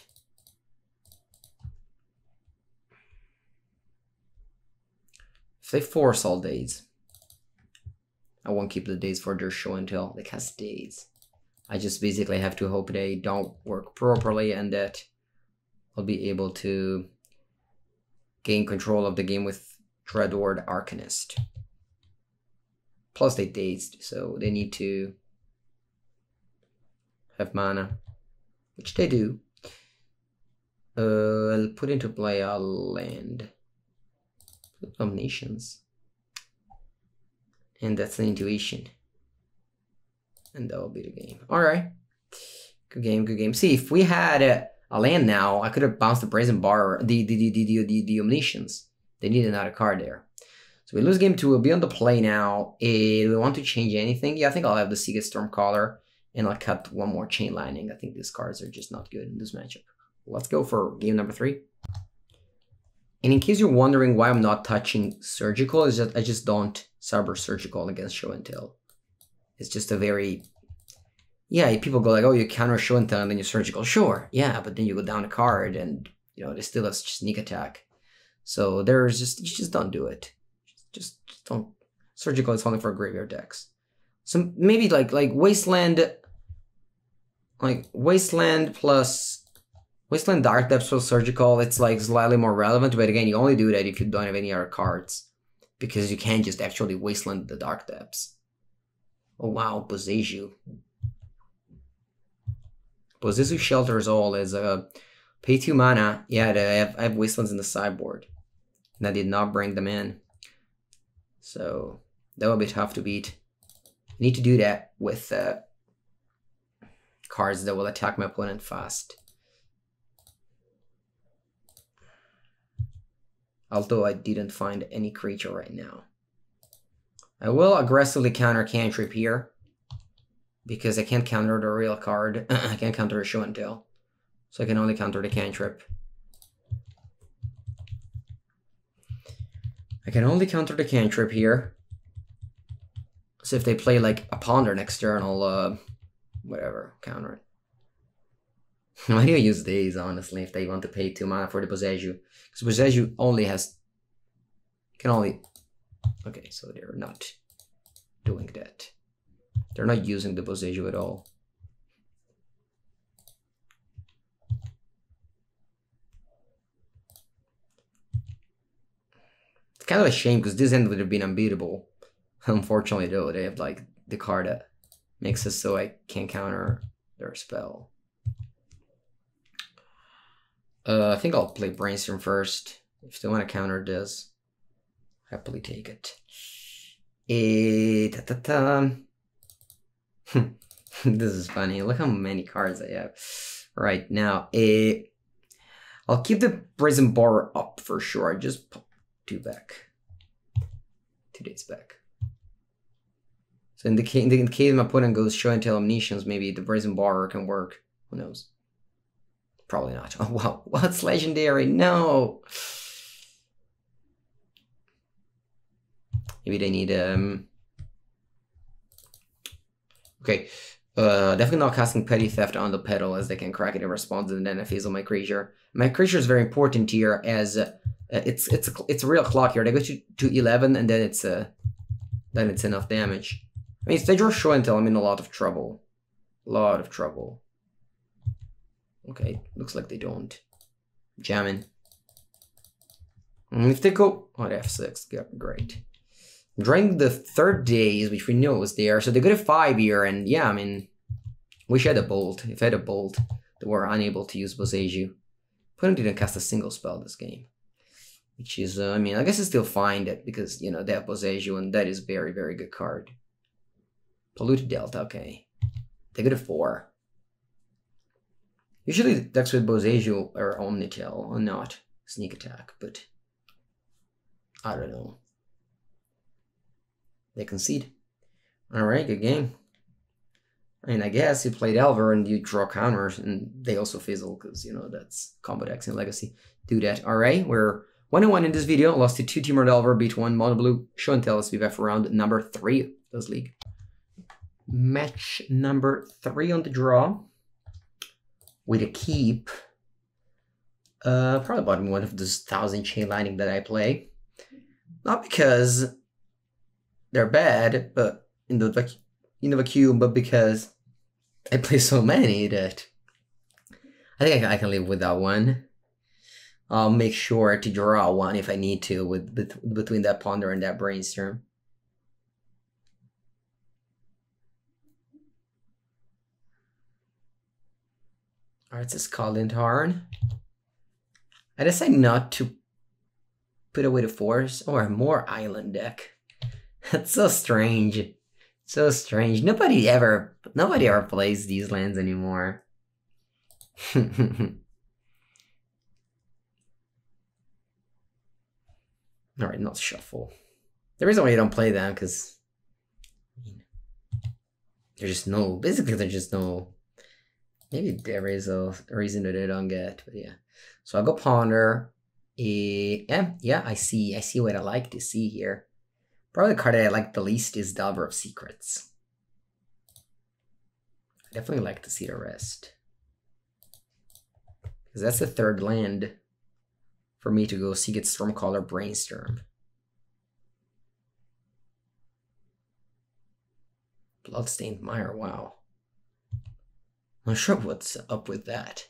A: If they force all days, I won't keep the days for their Show and Tell. They cast days. I just basically have to hope they don't work properly and that I'll be able to gain control of the game with Dreadlord Arcanist. Plus they dazed, so they need to have mana, which they do. I'll put into play a land. Omniscience. And that's an intuition. And that will be the game. Alright. Good game, good game. See, if we had a land now, I could have bounced the Brazen Bar, the Omniscience. They need another card there. So we lose game 2, we'll be on the play now. Do we want to change anything? Yeah, I think I'll have the Seagate Stormcaller, and I'll cut one more Chain Lightning. I think these cards are just not good in this matchup. Let's go for game number 3. And in case you're wondering why I'm not touching Surgical, is that I just don't Cyber Surgical against Show and Tell. It's just a very... Yeah, people go like, oh, you counter Show and Tell and then you Surgical. Sure, yeah, but then you go down a card and, you know, they still have Sneak Attack. So there's just, you just don't do it. Just don't. Surgical is only for graveyard decks. So maybe like Wasteland plus Wasteland Dark Depths plus Surgical, it's like slightly more relevant, but again, you only do that if you don't have any other cards. Because you can't just actually Wasteland the Dark Depths. Oh wow, Boseiju. Boseiju Shelters All is pay 2 mana. Yeah, I have Wastelands in the sideboard. And I did not bring them in. So that will be tough to beat. I need to do that with cards that will attack my opponent fast. Although I didn't find any creature right now. I will aggressively counter Cantrip here. Because I can't counter the real card. I can't counter the Show and Tell. So I can only counter the Cantrip. I can only counter the Cantrip here. So if they play like a Ponder next turn, I'll whatever, counter it. Why do you use these, honestly, if they want to pay 2 mana for the Boseiju? Because Boseiju only has... Can only... Okay, so they're not doing that. They're not using the Boseiju at all. It's kind of a shame, because this end would have been unbeatable. Unfortunately, though, they have, like, the card that makes it so I can't counter their spell. I think I'll play Brainstorm first. If they want to counter this, happily take it. This is funny. Look how many cards I have. Right now, I'll keep the Brazen Bar up for sure. I just pop 2 back. 2 days back. So in the case my opponent goes Show and Tell Omniscience, maybe the Brazen Bar can work. Who knows? Probably not. Oh wow, what's legendary? No. Maybe they need okay. Definitely not casting Petty Theft on the pedal, as they can crack it in response and then I phase on my creature. My creature is very important here, as it's a real clock here. They go to 11 and then it's enough damage. I mean, if they draw Show and Tell, I'm in a lot of trouble. A lot of trouble. Okay, looks like they don't. Jamming. And if they go... Oh, they have 6. Yeah, great. During the 3rd days, which we knew was there, so they go to 5 here, and yeah, I mean... Wish I had a Bolt. If I had a Bolt, they were unable to use Boseiju. Opponent didn't cast a single spell this game. Which is, I mean, I guess it's still fine that, because, you know, they have Boseiju, and that is very, very good card. Polluted Delta, okay. They go to 4. Usually decks with Boseiju or Omnitel or not Sneak Attack, but I don't know. They concede. Alright, good game. I mean, I guess you played Elver and you draw counters and they also fizzle because, you know, that's combo decks in Legacy. Do that. Alright, we're 1-1 in this video. Lost to 2 Teamer Elver, beat 1 Mono Blue. Show and Tell SPVF round number 3 of this league. Match number 3 on the draw. With a keep, probably about one of those 1000 Chain Lightning that I play. Not because they're bad, but in the vacuum, but because I play so many that I think I can live with that one. I'll make sure to draw one if I need to between that Ponder and that Brainstorm. Alright, it's a Scotland Horn. I decided not to put away the force or more island deck. That's so strange. So strange. Nobody ever plays these lands anymore. Alright, not shuffle. The reason why you don't play them, because there's just no, basically there's just no, maybe there is a reason that they don't get, but yeah. So I'll go Ponder. Yeah, I see what I like to see here. Probably the card that I like the least is Delver of Secrets. I definitely like to see the rest. Because that's the third land for me to go Seagate Stormcaller Brainstorm. Bloodstained Mire, wow. I'm not sure what's up with that.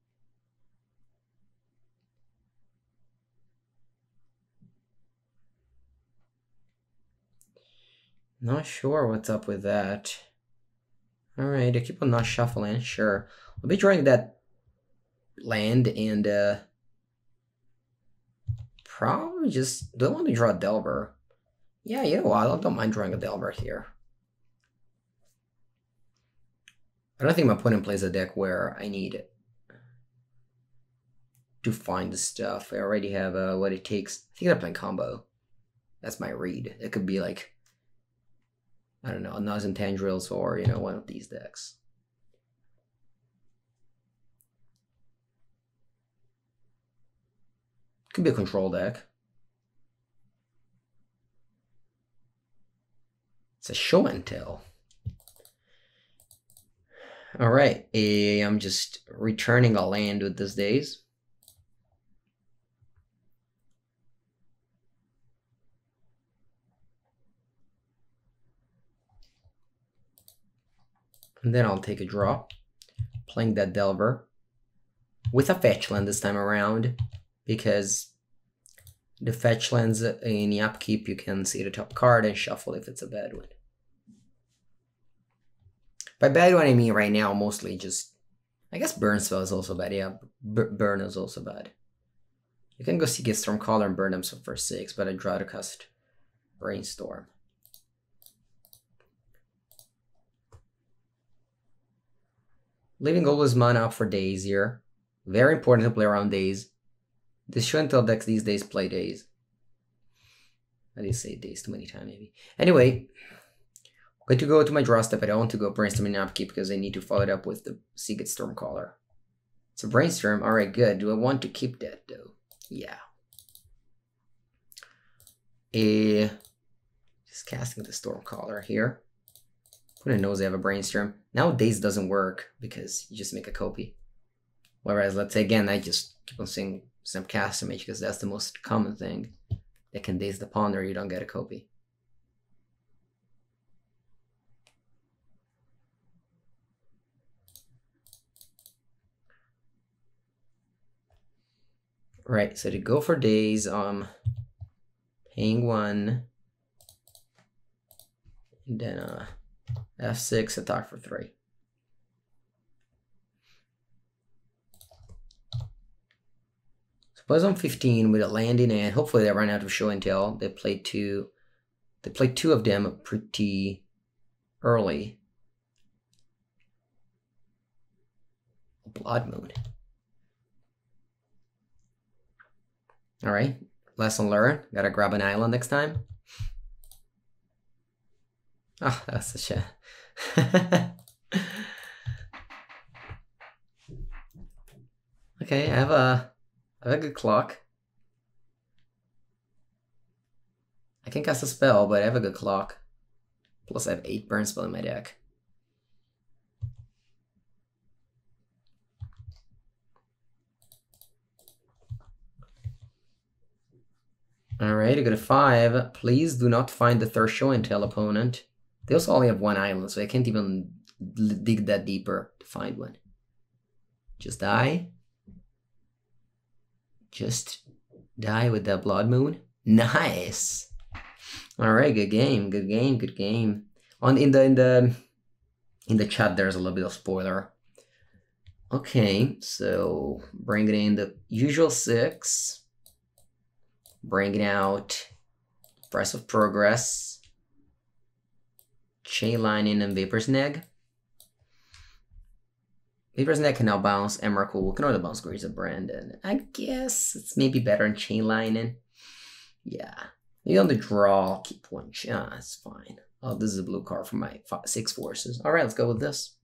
A: Not sure what's up with that. Alright, I keep on not shuffling, sure. I'll be drawing that land and probably just don't want to draw a Delver. Yeah, you know what? I don't mind drawing a Delver here. I don't think my opponent plays a deck where I need to find the stuff. I already have what it takes. I think they're playing combo. That's my read. It could be like, I don't know, Nuz and Tendrils or, you know, one of these decks. Could be a control deck. It's a show and tell. Alright, I'm just returning a land with these days. And then I'll take a draw, playing that Delver with a fetch land this time around, because the fetch lands in the upkeep, you can see the top card and shuffle if it's a bad one. By bad one, I mean right now mostly just, I guess Burn Spell is also bad. Yeah, Burn is also bad. You can go Seagate Stormcaller and burn them for 6, but I'd rather cast Brainstorm. Leaving all this mana up for days here. Very important to play around days. This show and tell decks these days play days. I did say days too many times maybe. Anyway, I'm going to go to my draw step. I don't want to go Brainstorm and upkeep because I need to follow it up with the Seagate Stormcaller. It's a Brainstorm. Alright, good. Do I want to keep that though? Yeah. Just casting the Stormcaller here. Opponent knows they have a Brainstorm. Nowadays doesn't work because you just make a copy. Whereas, let's say again, I just keep on saying some cast image because that's the most common thing. That can daze the Ponder, you don't get a copy. Right, so to go for days, paying 1, and then F6, attack for 3. Suppose I'm 15 with a land in hand. Hopefully they run out of show and tell. They played two of them pretty early. Blood Moon. Alright, lesson learned. Gotta grab an island next time. Oh, that's such a... Okay, I have a good clock. I can cast a spell, but I have a good clock. Plus I have 8 burn spell in my deck. Alright, I got a 5. Please do not find the third show and tell opponent. They also only have 1 island, so I can't even dig that deeper to find one. Just die. Just die with that Blood Moon. Nice. All right, good game, good game, good game. In the chat, there's a little bit of spoiler. Okay, so bringing in the usual 6, bringing out Price of Progress, Chain Lightning, and Vapor's Neg. Vapor's Neg can now bounce Emrakul, can only bounce Graves of Brandon. I guess it's maybe better in Chain Lightning. Yeah, maybe on the draw, keep 1. It's fine. Oh, this is a blue card for my 6 forces. All right, let's go with this.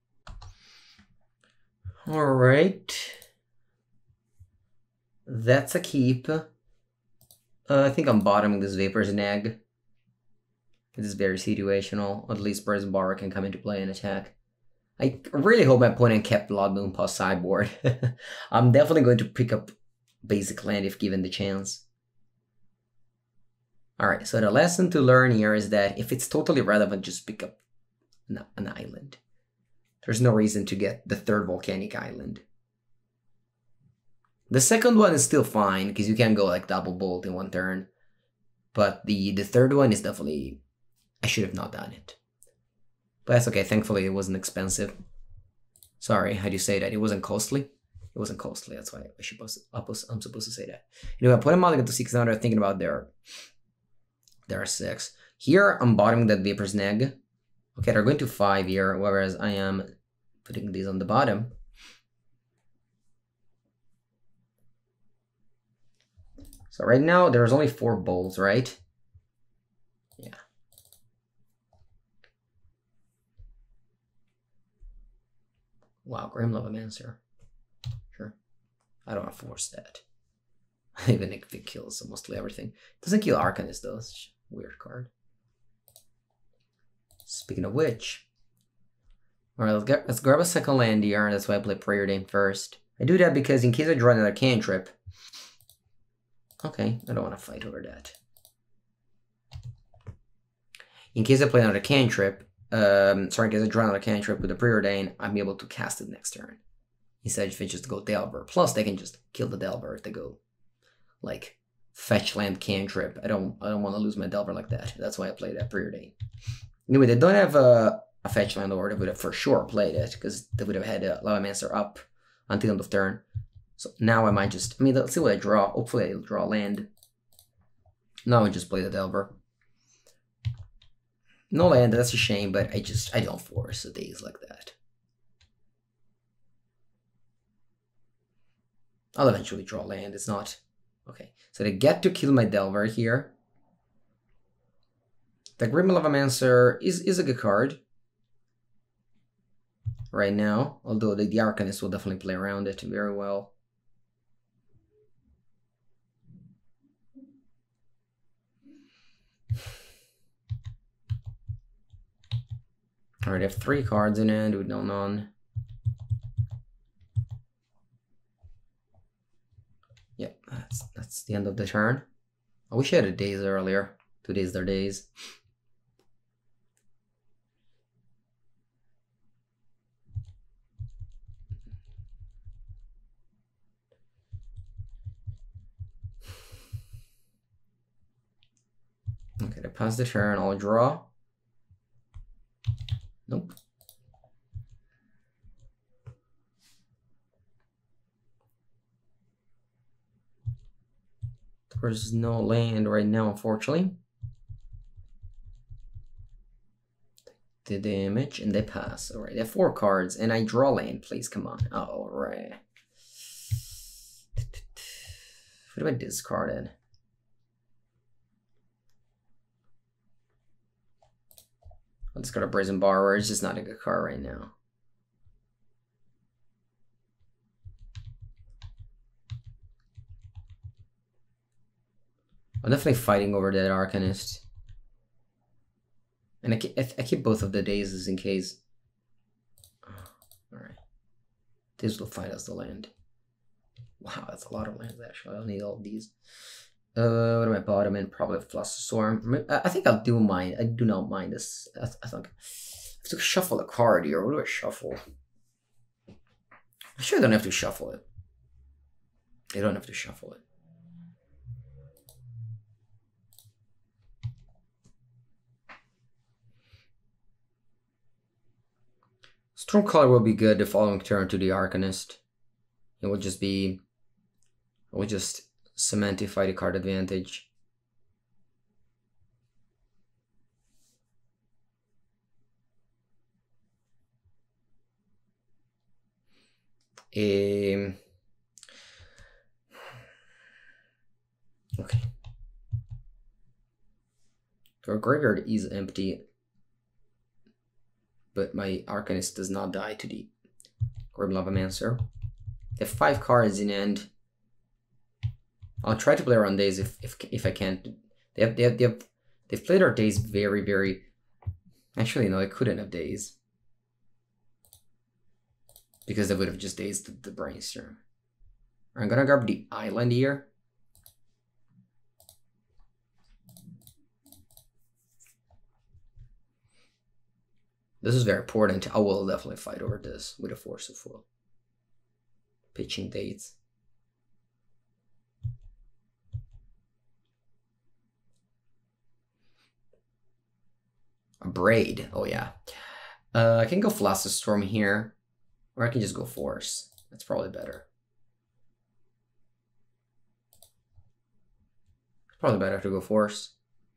A: All right. That's a keep. I think I'm bottoming this Vapor's Neg. It is very situational. At least Brazen Borrower can come into play and attack. I really hope my opponent kept Blood Moon past sideboard. I'm definitely going to pick up basic land if given the chance. Alright, so the lesson to learn here is that if it's totally relevant, just pick up an island. There's no reason to get the 3rd volcanic island. The 2nd one is still fine, because you can go like double bolt in 1 turn. But the 3rd one is definitely... I should have not done it. But that's okay, thankfully it wasn't expensive. Sorry, how do you say that? It wasn't costly? It wasn't costly, that's why I'm supposed to say that. Anyway, I put a mulligan to 6 now, they're thinking about their 6. Here, I'm bottoming that Vapor's Neg. Okay, they're going to 5 here, whereas I am putting these on the bottom. So right now, there's only 4 bowls, right? Yeah. Wow, Grim Lavamancer. Sure. I don't want to force that. Even if it kills mostly everything. It doesn't kill Arcanist though. It's a weird card. Speaking of which. Alright, let's grab a 2nd land here. That's why I play Preordain first. I do that because in case I draw another cantrip. Okay, I don't want to fight over that. In case I play another cantrip, in case I draw another cantrip with a Preordain, I'm able to cast it next turn. Instead if it just go Delver. Plus they can just kill the Delver if they go like fetch land cantrip. I don't want to lose my Delver like that. That's why I played that Preordain. Anyway, they don't have a fetch land, or they would have for sure played it, because they would have had a Lavamancer up until end of turn. So now I might just, let's see what I draw. Hopefully I'll draw land. Now I just play the Delver. No land, that's a shame, but I don't force a days like that. I'll eventually draw land, it's not... Okay, so they get to kill my Delver here. The Grim Lavamancer is a good card. Right now, although the Arcanist will definitely play around it very well. Alright, I have 3 cards in hand with no none. Yep, that's the end of the turn. I wish I had a days earlier. 2 days are days. Okay, to pass the turn, I'll draw. Nope. There's no land right now, unfortunately. The damage, and they pass. Alright, they have 4 cards, and I draw land, please, come on. Alright. What have I discarded? I'll discard a Brazen Borrower, it's just not a good card right now. I'm definitely fighting over that Arcanist. And I keep both of the daisies in case. Alright. This will fight us the land. Wow, that's a lot of lands actually. I'll need all of these. What am I bottom in? Probably Flusterstorm. I think I'll do mine. I do not mind this. I think have to shuffle a card here. What do I shuffle? I'm sure I don't have to shuffle it. I don't have to shuffle it. Stormcaller will be good the following turn to the Arcanist. It will just be... It will just cementify the card advantage. Okay. Our graveyard is empty, but my Arcanist does not die to the Grim Lavamancer. They have 5 cards in hand. I'll try to play around days if I can't. They've played our days very. Actually, no, I couldn't have days because they would have just dazed the brainstorm. I'm gonna grab the island here. This is very important. I will definitely fight over this with a Force of Will. Pitching dates. A Braid. Oh yeah. I can go Flusterstorm here. Or I can just go Force. That's probably better. Probably better to go Force.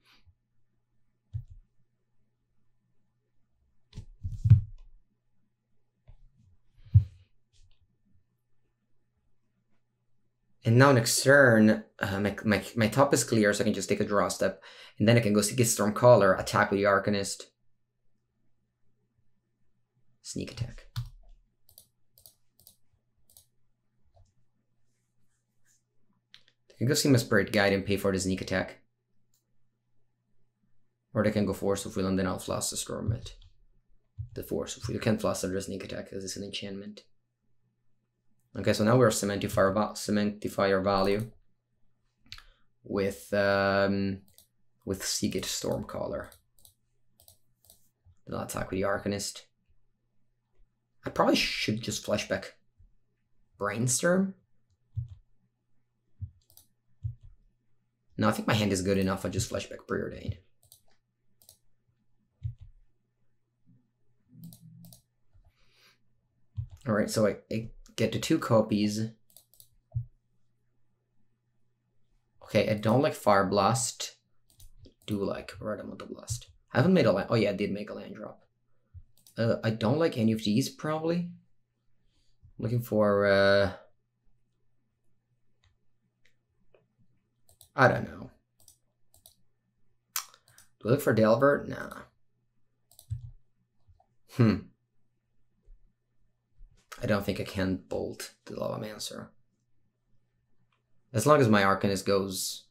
A: And now next turn, my top is clear, so I can just take a draw step. And then I can go Seagate Stormcaller, attack with the Arcanist. Sneak attack. I can go Seamus Braid Guide and pay for the sneak attack. Or they can go Force of Will and then I'll Flusterstorm it. The Force of Will. You can't Fluster the sneak attack because it's an enchantment. Okay, so now we're Cementifier value with Seagate Stormcaller. Then I'll attack with the Arcanist. I probably should just flashback Brainstorm. No, I think my hand is good enough. I'll just flashback Preordain. Alright, so I get to 2 copies. Okay, I don't like Fire Blast. Do like Radamantle Blast. I haven't made a land. Oh yeah, I did make a land drop. I don't like any of these probably. I'm looking for I don't know. Do I look for Delver? Nah. I don't think I can bolt the Lavamancer. As long as my Arcanist goes,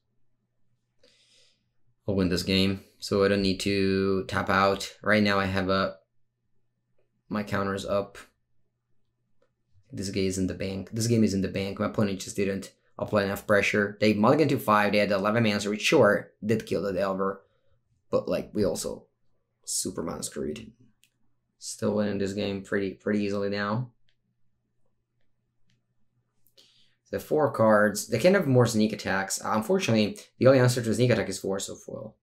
A: I'll win this game. So I don't need to tap out. Right now I have my counter is up. This game is in the bank. This game is in the bank. My opponent just didn't apply enough pressure. They mulliganed to 5. They had the Lavamancer, which sure did kill the Delver, but like we also Superman screwed. Still winning this game pretty easily now. The 4 cards. They can have more sneak attacks. Unfortunately, the only answer to a sneak attack is Force of Will.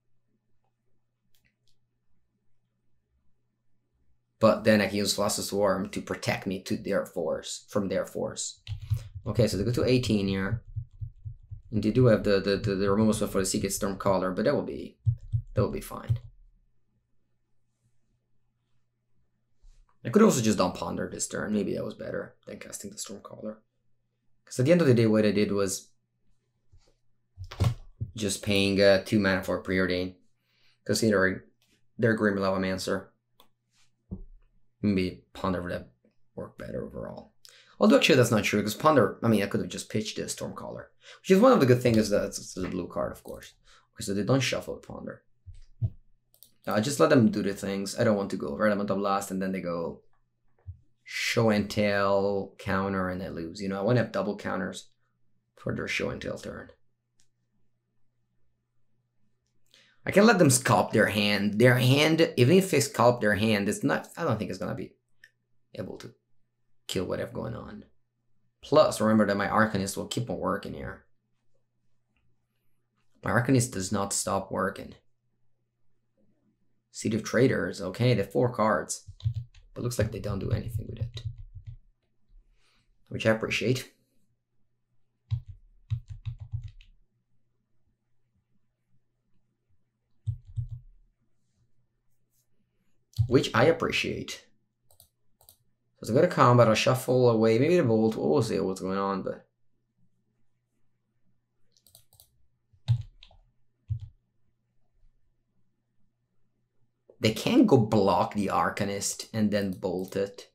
A: But then I can use Fluster Swarm to protect me to their force from their force. Okay, so they go to 18 here. And they do have the removal spell for the Seagate Stormcaller, but that will be fine. I could also just dump Ponder this turn. Maybe that was better than casting the Stormcaller. Because at the end of the day, what I did was just paying 2 mana for Preordain, considering their Grim Lavamancer. Maybe Ponder would have worked better overall. Although actually that's not true, because Ponder, I mean, I could have just pitched this Stormcaller. Which is one of the good things, is that it's a blue card, of course. Okay, so they don't shuffle with Ponder. Just let them do the things. I don't want to go Radamantle Blast and then they go Show and Tell, counter, and I lose. You know, I want to have double counters for their Show and Tell turn. I can let them sculpt their hand. Their hand, even if they sculpt their hand, it's not. I don't think it's gonna be able to kill whatever going on. Plus, remember that my Arcanist will keep on working here. My Arcanist does not stop working. Seed of Traders, okay, they have 4 cards. But looks like they don't do anything with it. Which I appreciate. Which I appreciate. So go to combat, I'll shuffle away, maybe the Bolt, we'll see what's going on, but... They can go block the Arcanist and then bolt it.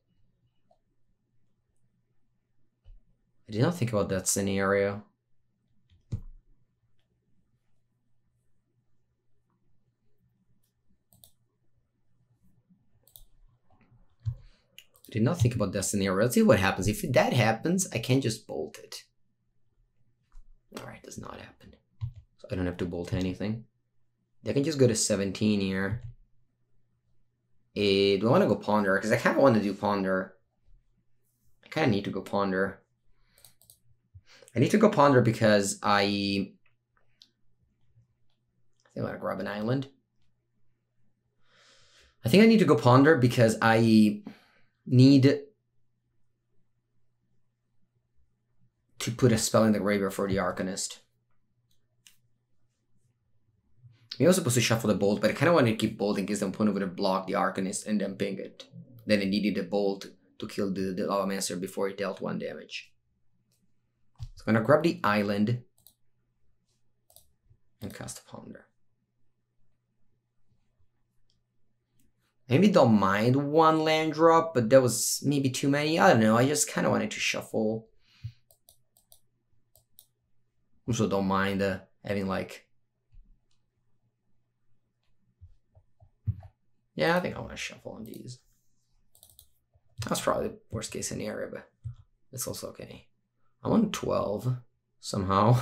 A: I did not think about that scenario. I did not think about that scenario. Let's see what happens. If that happens, I can just bolt it. Alright, does not happen. So I don't have to bolt anything. They can just go to 17 here. Do I want to go Ponder? Because I kind of want to do Ponder. I kind of need to go Ponder. I need to go Ponder because I think I want to grab an island. I think I need to go Ponder because I need to put a spell in the graveyard for the Arcanist. Maybe I was supposed to shuffle the Bolt, but I kind of wanted to keep Bolt in case the opponent would have blocked the Arcanist and then ping it. Then it needed the Bolt to kill the Lavamancer before it dealt 1 damage. So I'm going to grab the island and cast a Ponder. Maybe don't mind 1 land drop, but that was maybe too many. I don't know, I just kind of wanted to shuffle. Also don't mind having like... Yeah, I think I want to shuffle on these. That's probably the worst case scenario, but it's also okay. I'm on 12 somehow.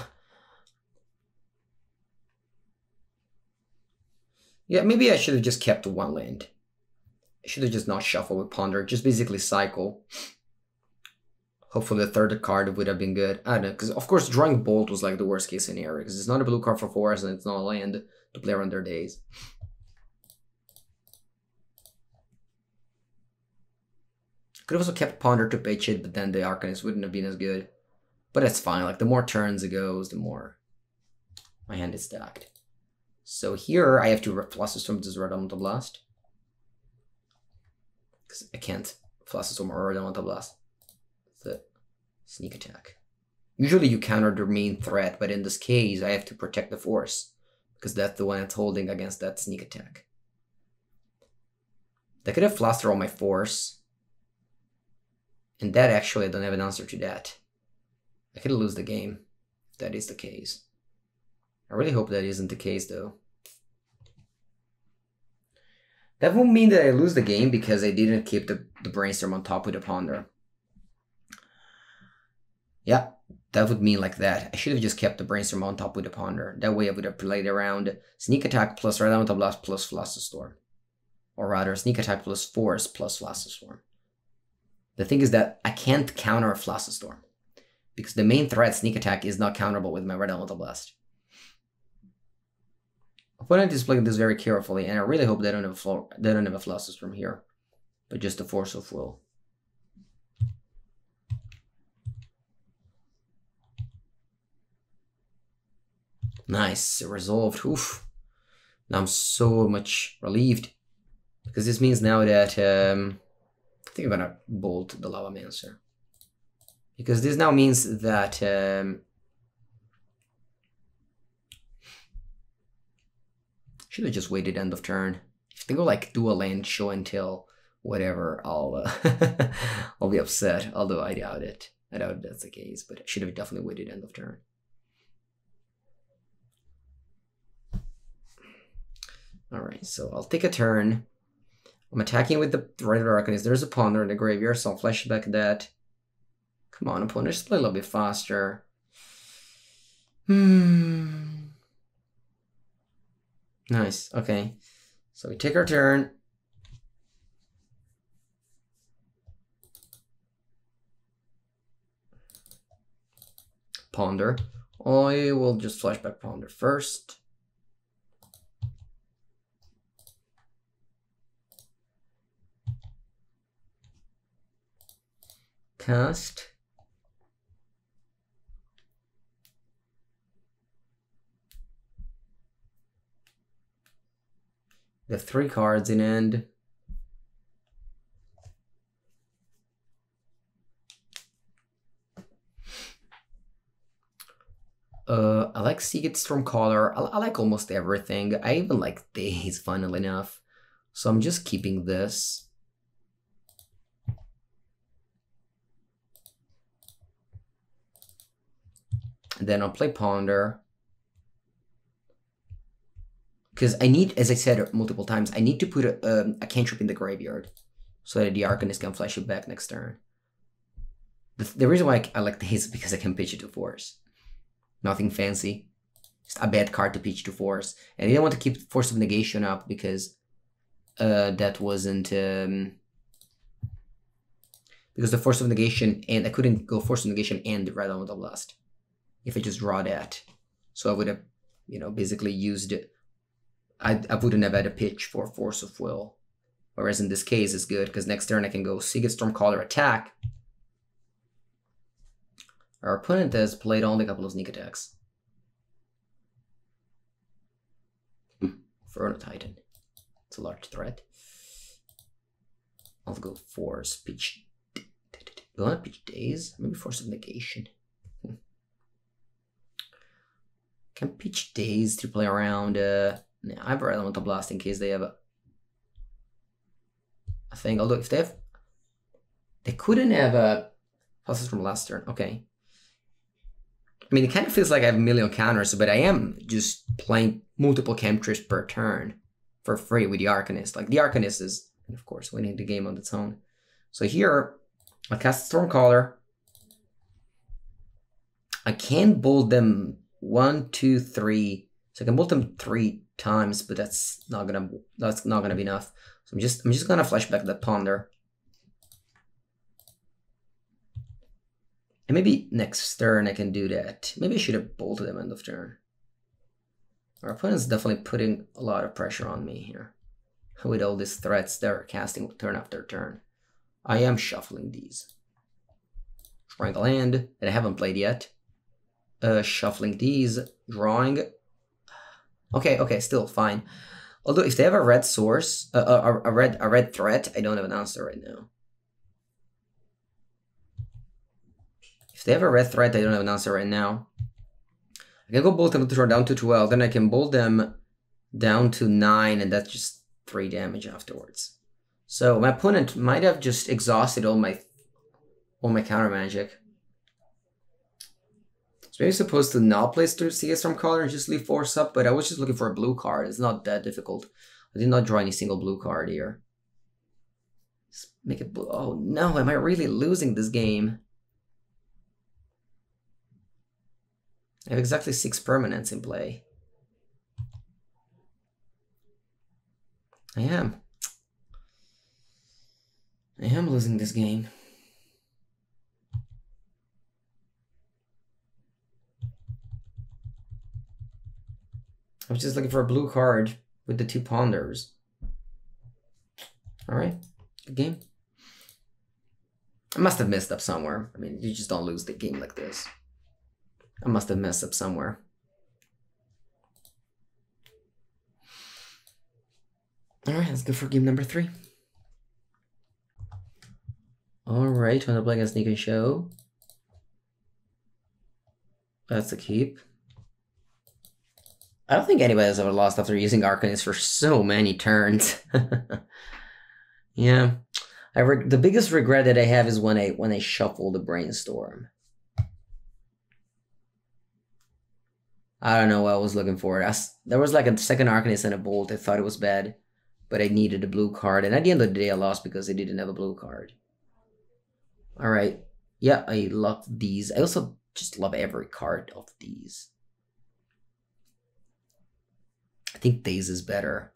A: Yeah, maybe I should have just kept 1 land. I should have just not shuffled with Ponder, just basically cycle. Hopefully the 3rd card would have been good. I don't know, because of course drawing Bolt was like the worst case scenario, because it's not a blue card for forest and it's not a land to play around their days. Could have also kept Ponder to pitch it, but then the Arcanist wouldn't have been as good. But that's fine, like the more turns it goes, the more my hand is stacked. So here I have to Flusterstorm this Red Elemental Blast. Because I can't Flusterstorm or Red Elemental Blast. The sneak attack. Usually you counter the main threat, but in this case I have to protect the force. Because that's the one that's holding against that sneak attack. They could have Fluster on my force. And that actually, I don't have an answer to that. I could lose the game, if that is the case. I really hope that isn't the case, though. That won't mean that I lose the game because I didn't keep the Brainstorm on top with the Ponder. Yeah, that would mean like that. I should have just kept the Brainstorm on top with the Ponder. That way I would have played around Sneak Attack plus Red Elemental Blast plus Flusterstorm. Or rather, Sneak Attack plus Force plus Flusterstorm. The thing is that I can't counter a Flusterstorm. Because the main threat, Sneak Attack, is not counterable with my Red Elemental Blast. Opponent is playing this very carefully, and I really hope they don't have a Flusterstorm here. But just a Force of Will. Nice, resolved. Oof. Now I'm so much relieved. Because this means now that... I think I'm gonna bolt the Lavamancer. Because this now means that should have just waited end of turn. If they go like do a land show until whatever, I'll I'll be upset. Although I doubt it. I doubt that's the case, but I should have definitely waited end of turn. Alright, so I'll take a turn. I'm attacking with the regular Arcanist. There's a Ponder in the graveyard, so I'll flash back that. Come on, opponent, just play a little bit faster. Nice. Okay. So we take our turn. Ponder. I will just flashback Ponder first. Cast. The 3 cards in end. I like Seagate Stormcaller. I like almost everything. I even like Daze, funnily enough. So I'm just keeping this. And then I'll play Ponder. Because I need, as I said multiple times, I need to put a cantrip in the graveyard so that the Arcanist can flash it back next turn. The reason why I like this is because I can pitch it to Force. Nothing fancy. Just a bad card to pitch to Force. And I didn't want to keep Force of Negation up because that wasn't... because the Force of Negation, and I couldn't go Force of Negation and the Red Elemental Blast if I just draw that. So I would have, you know, basically used it. I wouldn't have had a pitch for Force of Will. Whereas in this case, it's good, because next turn I can go Seagate Stormcaller attack. Our opponent has played only a couple of sneak attacks. Inferno Titan. It's a large threat. I'll go Force, pitch. Do I want to pitch Daze? Maybe Force of Negation. Can pitch Daze to play around... Yeah, I have a Elemental Blast in case they have a thing. Although if they have... They couldn't have a... Pluses from last turn. Okay. I mean, it kind of feels like I have a million counters, but I am just playing multiple cantrips per turn for free with the Arcanist. Like, the Arcanist is, of course, winning the game on its own. So here, I cast Stormcaller. I can bolt them 1, 2, 3. So I can bolt them 3 times, but that's not gonna be enough. So I'm just gonna flashback that Ponder. And maybe next turn I can do that. Maybe I should have bolted them end of turn. Our opponent's definitely putting a lot of pressure on me here. With all these threats they're casting turn after turn. I am shuffling these. Drawing a land that I haven't played yet. Shuffling these, drawing. Okay, still fine. Although if they have a red source, a red threat, I don't have an answer right now. If they have a red threat, I don't have an answer right now. I can go bolt them down to 12, then I can bolt them down to 9, and that's just 3 damage afterwards. So my opponent might have just exhausted all my counter magic. So maybe supposed to not play Seagate Stormcaller and just leave Force up, but I was just looking for a blue card. It's not that difficult. I did not draw any single blue card here. Just make it blue. Oh no, am I really losing this game? I have exactly 6 permanents in play. I am losing this game. I was just looking for a blue card with the 2 Ponders. Alright, good game. I must have messed up somewhere. I mean, you just don't lose the game like this. I must have messed up somewhere. Alright, let's go for game number 3. Alright, want to play against Nico Show. That's a keep. I don't think anybody has ever lost after using Arcanist for so many turns. Yeah. The biggest regret that I have is when I shuffle the Brainstorm. I don't know what I was looking for. There was like a second Arcanist and a Bolt. I thought it was bad, but I needed a blue card. And at the end of the day, I lost because I didn't have a blue card. Alright. Yeah, I love these. I also just love every card of these. I think Daze is better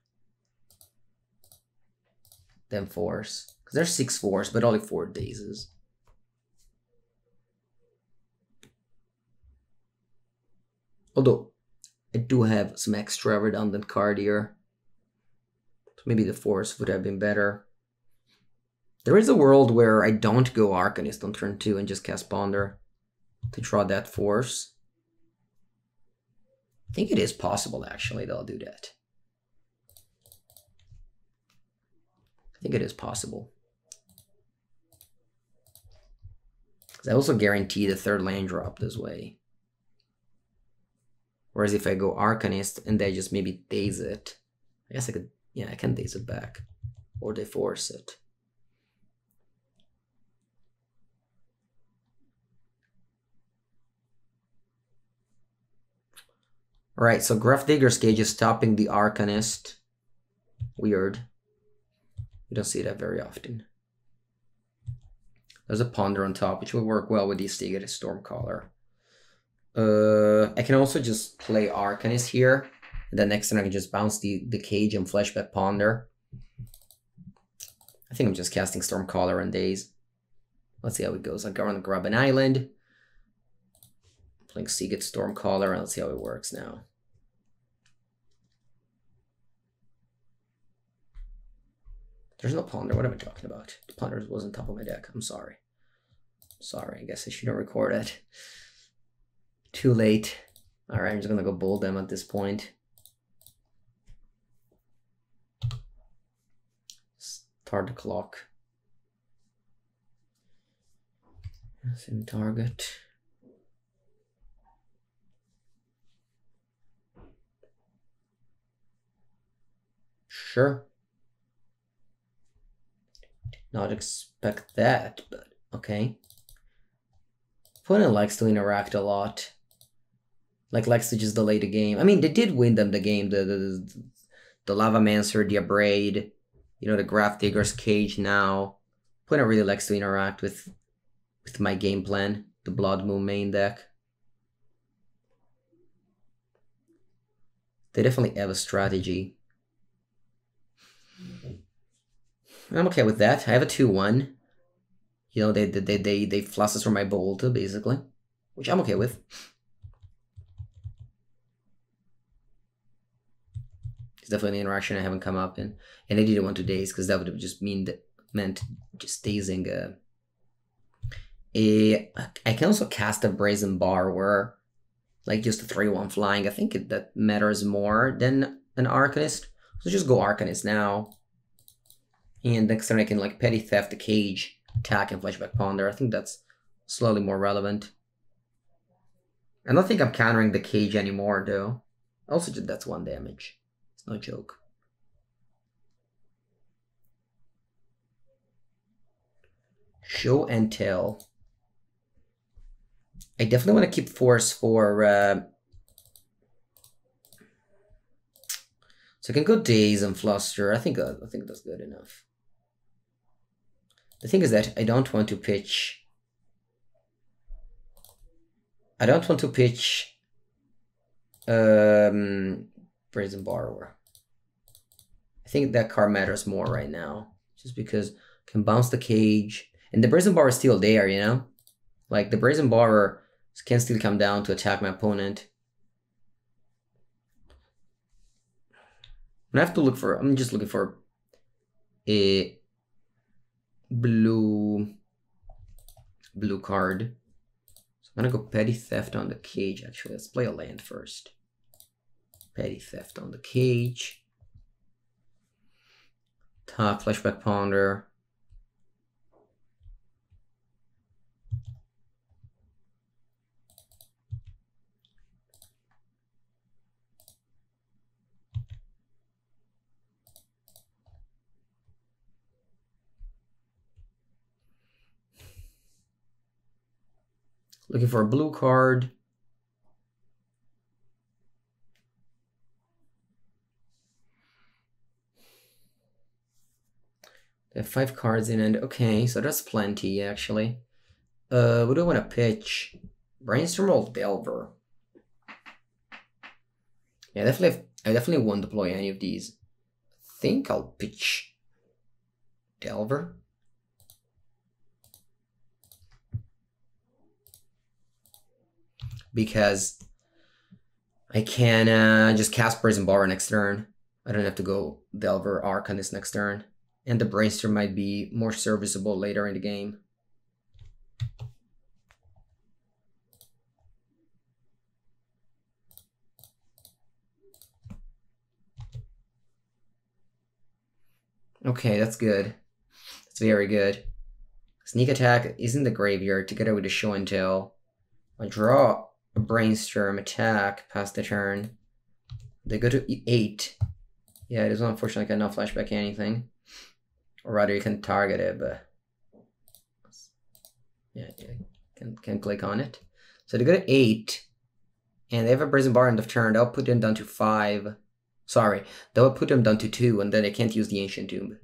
A: than Force. Because there's 6 Force, but only 4 Dazes. Although, I do have some extra redundant card here. So maybe the Force would have been better. There is a world where I don't go Arcanist on turn 2 and just cast Ponder to draw that Force. I think it is possible, actually, that I'll do that. I think it is possible. Because I also guarantee the 3rd land drop this way. Whereas if I go Arcanist and they just maybe Daze it, I guess I could, yeah, I can Daze it back. Or they Force it. Alright, so Grafdigger's Cage is stopping the Arcanist. Weird. You don't see that very often. There's a Ponder on top, which will work well with the Stigated Stormcaller. I can also just play Arcanist here. And then next turn I can just bounce the Cage and Flashback Ponder. I think I'm just casting Stormcaller and Daze. Let's see how it goes. I'm going to grab an island. Playing Seagate Stormcaller, and let's see how it works now. There's no Ponder. What am I talking about? The Ponder was on top of my deck. I'm sorry. Sorry, I guess I shouldn't record it. Too late. Alright, I'm just gonna go Bull them at this point. Start the clock. Same target. Sure. Did not expect that, but okay. Opponent likes to interact a lot. Like, likes to just delay the game. I mean, they did win them the game. The Lavamancer, the Abrade, you know, the Grafdigger's Cage now. Opponent really likes to interact with my game plan. The Blood Moon main deck. They definitely have a strategy. I'm okay with that. I have a 2-1. You know, they flush us from my Bolter, basically. Which I'm okay with. It's definitely an interaction I haven't come up in. And I didn't want to Daze, because that would have just meant just dazing I can also cast a Brazen Borrower. Like just a 3-1 flying. I think that matters more than an Arcanist. So just go Arcanist now. And next turn I can like Petty Theft the Cage, attack and Flashback Ponder. I think that's slightly more relevant. I don't think I'm countering the Cage anymore though. Also that's 1 damage. It's no joke. Show and Tell. I definitely want to keep Force for... So I can go Daze and Fluster. I think that's good enough. The thing is that I don't want to pitch... Brazen Borrower. I think that card matters more right now. Just because I can bounce the Cage. And the Brazen Borrower is still there, you know? Like, the Brazen Borrower can still come down to attack my opponent. I have to look for... I'm just looking for a blue card. So I'm gonna go Petty Theft on the Cage, actually. Let's play a land first. Petty Theft on the Cage. Top Flashback Ponder. Looking for a blue card. They have 5 cards in and okay, so that's plenty actually. What do I want to pitch? Brainstorm or Delver? Yeah, definitely have I definitely won't deploy any of these. I think I'll pitch Delver. Because I can just cast Brazen Borrower next turn. I don't have to go Delver Arcanist next turn. And the Brainstorm might be more serviceable later in the game. Okay, that's good. That's very good. Sneak attack is in the graveyard together with the show and tell. I draw a Brainstorm attack past the turn. They go to 8. Yeah, it is unfortunately cannot flashback anything. Or rather, you can target it, but yeah, can click on it. So they go to 8, and they have a Brazen Bar end of turn. That'll put them down to 5. Sorry, that will put them down to 2, and then they can't use the Ancient Tomb.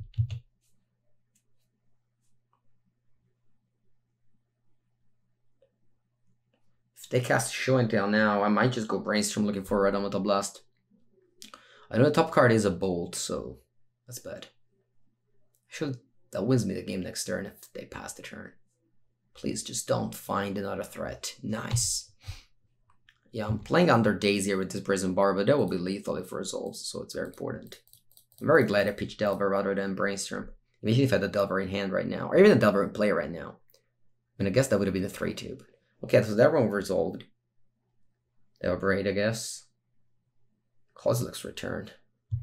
A: If they cast Show and Tell now, I might just go Brainstorm looking for a Red Elemental Blast. I know the top card is a Bolt, so that's bad. Actually, that wins me the game next turn if they pass the turn. Please just don't find another threat. Nice. Yeah, I'm playing under Daisy with this Brazen Bar, but that will be lethal if it resolves, so it's very important. I'm very glad I pitched Delver rather than Brainstorm. Imagine if I had the Delver in hand right now, or even the Delver in play right now. I mean, I guess that would have been a 3-2. But... okay, so that one resolved. Delver 8, I guess. Kozilek's returned.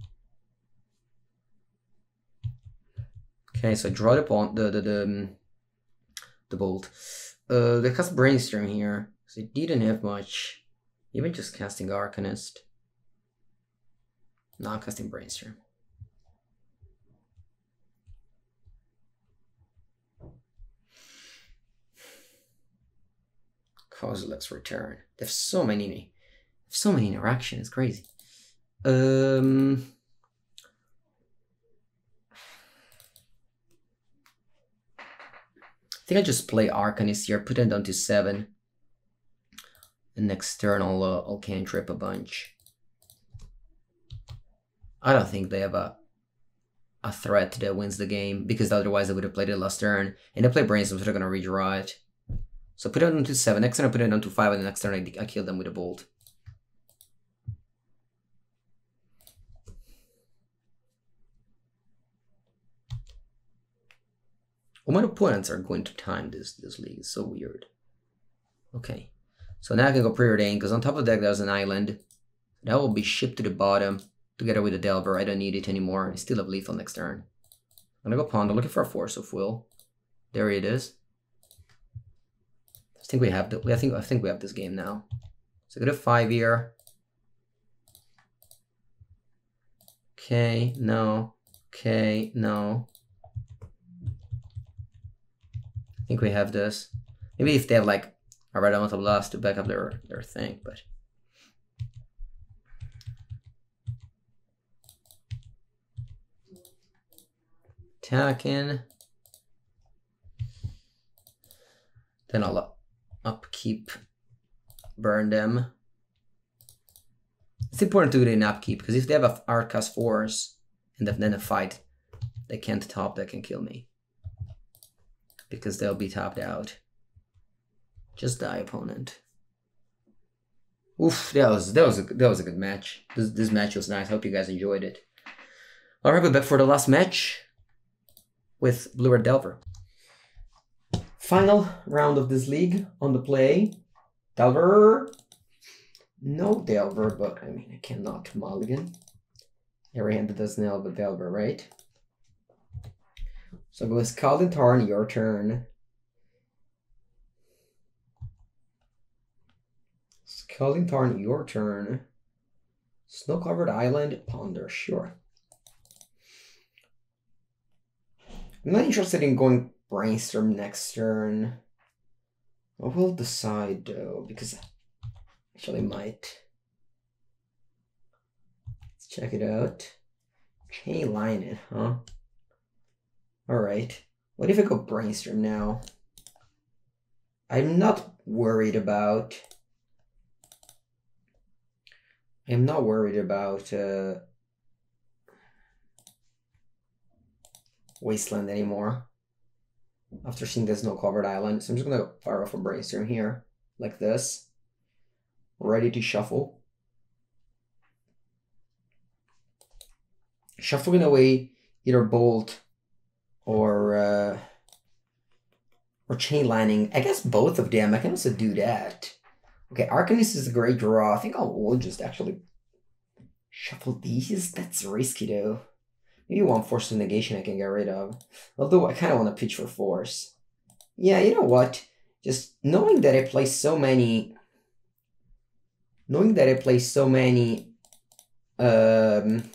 A: Okay, so I draw the Bolt. They cast Brainstorm here, so it didn't have much. Even just casting Arcanist. No, I'm casting Brainstorm. Kozilek's return. They have so many interactions. It's crazy. I think I just play Arcanist here, put it down to 7. And next turn I'll cantrip a bunch. I don't think they have a threat that wins the game, because otherwise they would have played it last turn. And they play Brainstorm, so they're gonna redraw it. So put it down to 7. Next turn I put it down to 5, and the next turn I kill them with a Bolt. All my opponents are going to time this league. It's so weird. Okay. So now I can go Preordain, because on top of the deck there's an island. That will be shipped to the bottom together with the Delver. I don't need it anymore. I still have lethal next turn. I'm gonna go Ponder, looking for a Force of Will. There it is. I think we have I think we have this game now. So go to 5 here. Okay, no. Okay, no. I think we have this. Maybe if they have like a Red Elemental Blast to back up their thing, but attacking. Then I'll upkeep, burn them. It's important to do it in upkeep, because if they have a Arcas Force and then a fight, they can't top that can kill me, because they'll be topped out. Just die, opponent. Oof, that was a good match. This match was nice. Hope you guys enjoyed it. Alright, we're back for the last match with Blue Red Delver. Final round of this league on the play. Delver. No Delver, but I mean I cannot mulligan. Every hand that doesn't have a Delver, right? So go with Scalding Tarn, your turn. Scalding Tarn, your turn. Snow-covered island, Ponder, sure. I'm not interested in going Brainstorm next turn. I will decide though, because actually might. Let's check it out. Chain Lion, huh? Alright. What if I go Brainstorm now? I'm not worried about I'm not worried about Wasteland anymore after seeing this no covered island. So I'm just gonna fire off a Brainstorm here, like this, ready to shuffle. Shuffling away either Bolt or Chain Lightning. I guess both of them. I can also do that. Okay, Arcanist is a great draw. I think we'll just actually shuffle these. That's risky though. Maybe one Force of Negation I can get rid of. Although I kind of want to pitch for Force. Yeah, you know what? Just knowing that I play so many... Knowing that I play so many... Knowing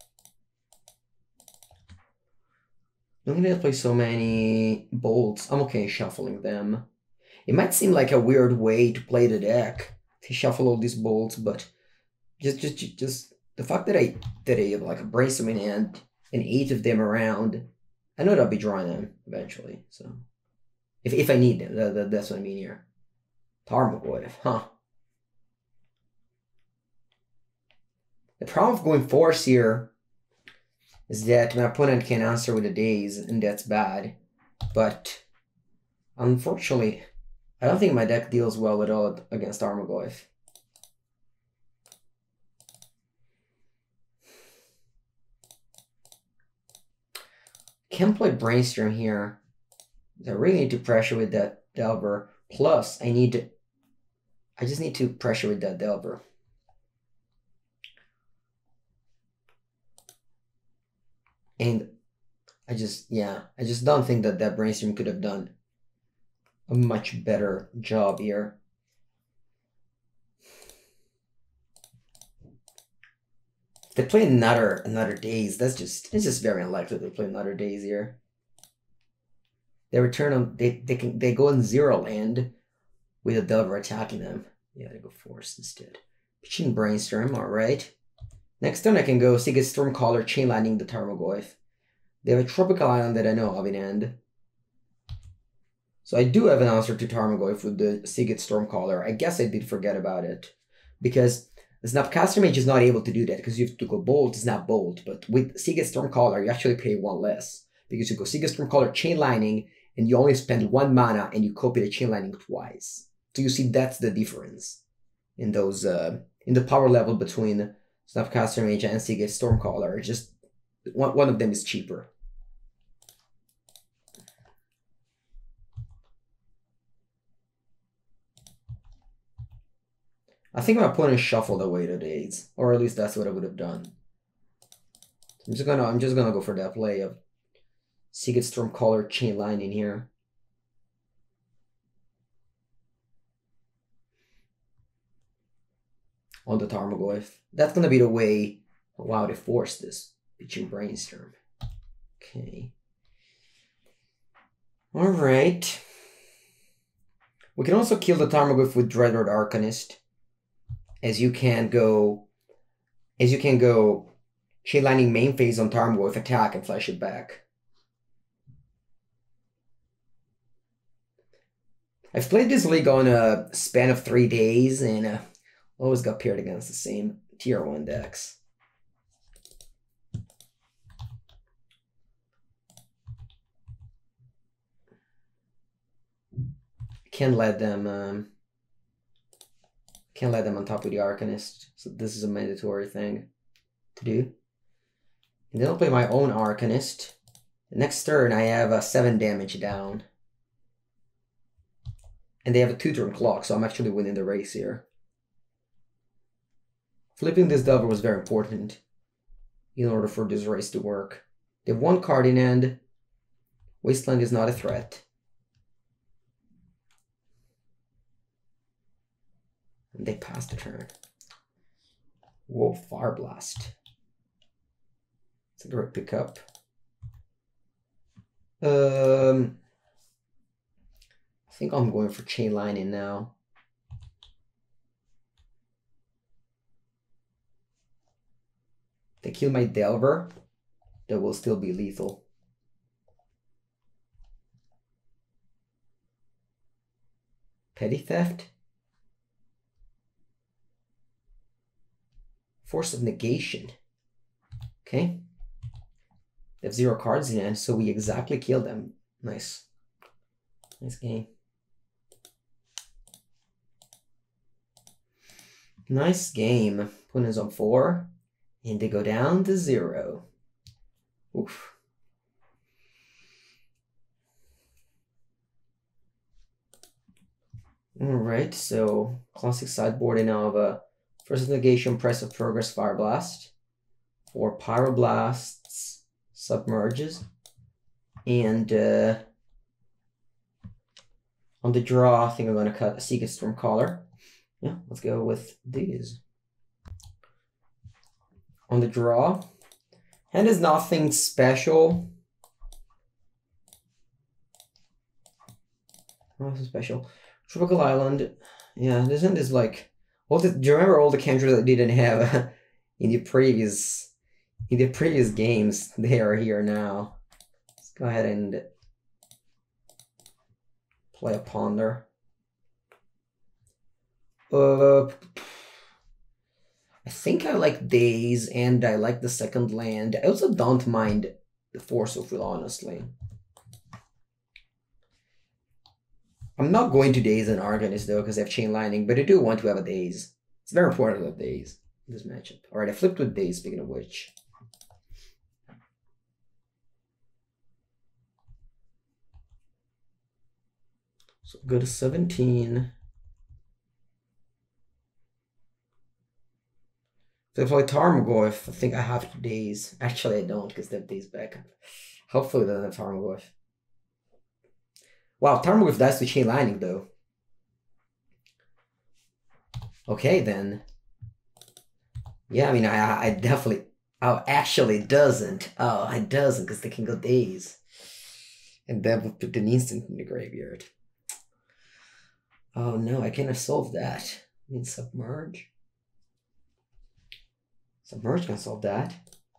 A: that I play so many bolts, I'm okay shuffling them. It might seem like a weird way to play the deck, to shuffle all these bolts, but just the fact that I have like a Brainstorm in hand and 8 of them around, I know that I'll be drawing them eventually. So if I need them, that's what I mean here. Tarmogoyf, huh? The problem with going Force here is that my opponent can answer with a Daze, and that's bad. But unfortunately, I don't think my deck deals well at all against Tarmogoyf. Can't play Brainstorm here. I really need to pressure with that Delver. Plus, I just need to pressure with that Delver. And I just don't think that Brainstorm could have done a much better job here. If they play another Daze, it's just very unlikely they play another Daze here. They return on they go in 0 land with a Delver attacking them. Yeah, they go Force instead. Pitching Brainstorm, alright. Next turn I can go Sigurd Stormcaller, Chain Lightning the Tarmogoyf. They have a Tropical Island that I know of in hand. So I do have an answer to Tarmogoyf with the Sigurd Stormcaller. I guess I did forget about it. Because the Snapcaster Mage is not able to do that, because you have to go Bolt, Snap Bolt. But with Sigurd Stormcaller, you actually pay 1 less. Because you go Sigurd Stormcaller, Chain Lightning, and you only spend 1 mana, and you copy the Chain Lightning twice. So you see that's the difference in those in the power level between Snapcaster Mage and Sigurd Stormcaller. Just one of them is cheaper. I think my opponent shuffled away the Daze, or at least that's what I would have done. I'm just gonna go for that play of Sigurd Stormcaller, Chain Lightning here. On the Tarmogoyf. That's gonna be the way. Wow, they forced this. Pitching Brainstorm. Okay. Alright. We can also kill the Tarmogoyf with Dreadlord Arcanist. As you can go Chain Lightning main phase on Tarmogoyf, attack and flash it back. I've played this league on a span of 3 days and always got paired against the same tier 1 decks. Can't let them on top of the Arcanist, so this is a mandatory thing to do. And then I'll play my own Arcanist. The next turn I have 7 damage down. And they have a 2-turn clock, so I'm actually winning the race here. Flipping this Delver was very important in order for this race to work. They have 1 card in hand. Wasteland is not a threat. And they pass the turn. Whoa, Fire Blast. It's a great pickup. I think I'm going for Chain Lightning now. They kill my Delver, that will still be lethal. Petty Theft? Force of Negation. Okay. They have 0 cards in hand, so we exactly kill them. Nice. Nice game. Nice game. Opponent's on 4. And they go down to 0. Oof. Alright, so classic sideboard in Alva. First negation, Press of Progress, Fire Blast. 4 Pyroblasts, Submerges. And on the draw, I think I'm going to cut a Seagate Stormcaller. Yeah, let's go with these. On the draw, hand is nothing special. Nothing special. Tropical Island. Yeah, this hand is like all the. Do you remember all the cantrips that didn't have in the previous games? They are here now. Let's go ahead and play a Ponder. I think I like Daze and I like the second land. I also don't mind the Force of Will, honestly. I'm not going to Daze an Arcanist though, because I have Chain Lightning, but I do want to have a Daze. It's very important to have Daze in this matchup. Alright, I flipped with Daze, speaking of which. So go to 17. If I play Tarmogoyf, I think I have to Daze. Actually, I don't, because they have Daze backup. Hopefully they don't have Tarmogoyf. Wow, Tarmogoyf dies to Chain Lightning, though. Okay, then. Yeah, I mean, I definitely... Oh, actually, it doesn't. Oh, it doesn't, because they can go Daze. And that would put an instant in the graveyard. Oh, no, I cannot solve that. I mean, Submerge. Submerge can solve that.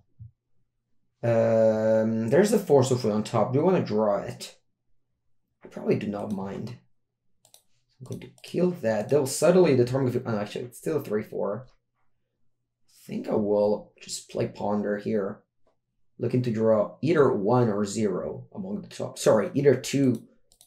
A: There's the Force of Will on top. Do you want to draw it? I probably do not mind. I'm going to kill that. They'll suddenly determine. Oh, actually, it's still a 3/4. I think I will just play Ponder here. Looking to draw either 1 or 0 among the top. Sorry, either 2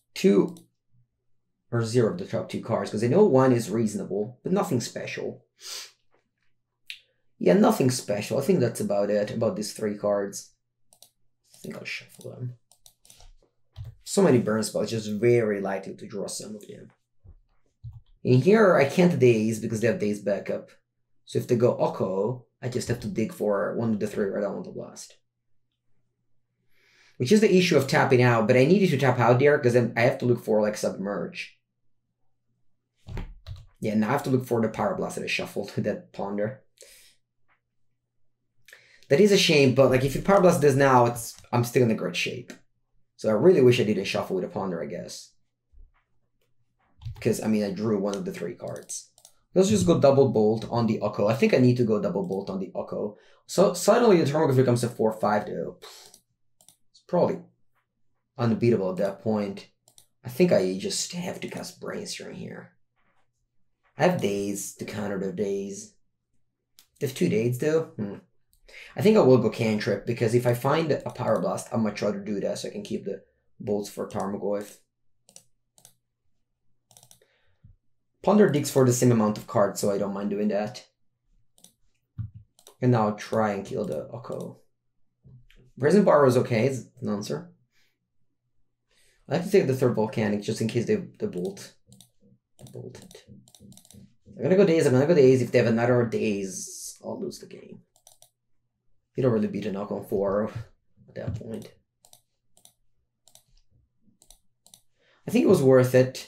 A: or 0 of the top 2 cards, because I know 1 is reasonable, but nothing special. Yeah, nothing special. I think that's about it, about these 3 cards. I think I'll shuffle them. So many burn spells, just very likely to draw some of them. In here, I can't Daze because they have Daze backup. So if they go Oko, I just have to dig for 1 of the 3 Red Elemental Blast. Which is the issue of tapping out, but I needed to tap out there because then I have to look for like Submerge. Yeah, now I have to look for the Pyroblast that I shuffled with that Ponder. That is a shame, but like if you Pyroblast this now, I'm still in a great shape. So I really wish I didn't shuffle with a Ponder, I guess. Because, I mean, I drew 1 of the 3 cards. Let's just go Double Bolt on the Oko. I think I need to go Double Bolt on the Oko. So suddenly the Tarmogoyf becomes a 4/5 though. It's probably unbeatable at that point. I think I just have to cast Brainstorm here. I have Daze to counter the Daze. They have 2 Daze though? I think I will go Cantrip, because if I find a Pyroblast, I might try to do that so I can keep the bolts for Tarmogoyf. Ponder digs for the same amount of cards, so I don't mind doing that. And now I'll try and kill the Oko. Brazen Borrow is okay, it's an answer. I like to take the 3rd Volcanic just in case they bolt. Bolted. I'm gonna go Daze, If they have another Daze, I'll lose the game. You don't really beat a knock on 4 at that point. I think it was worth it.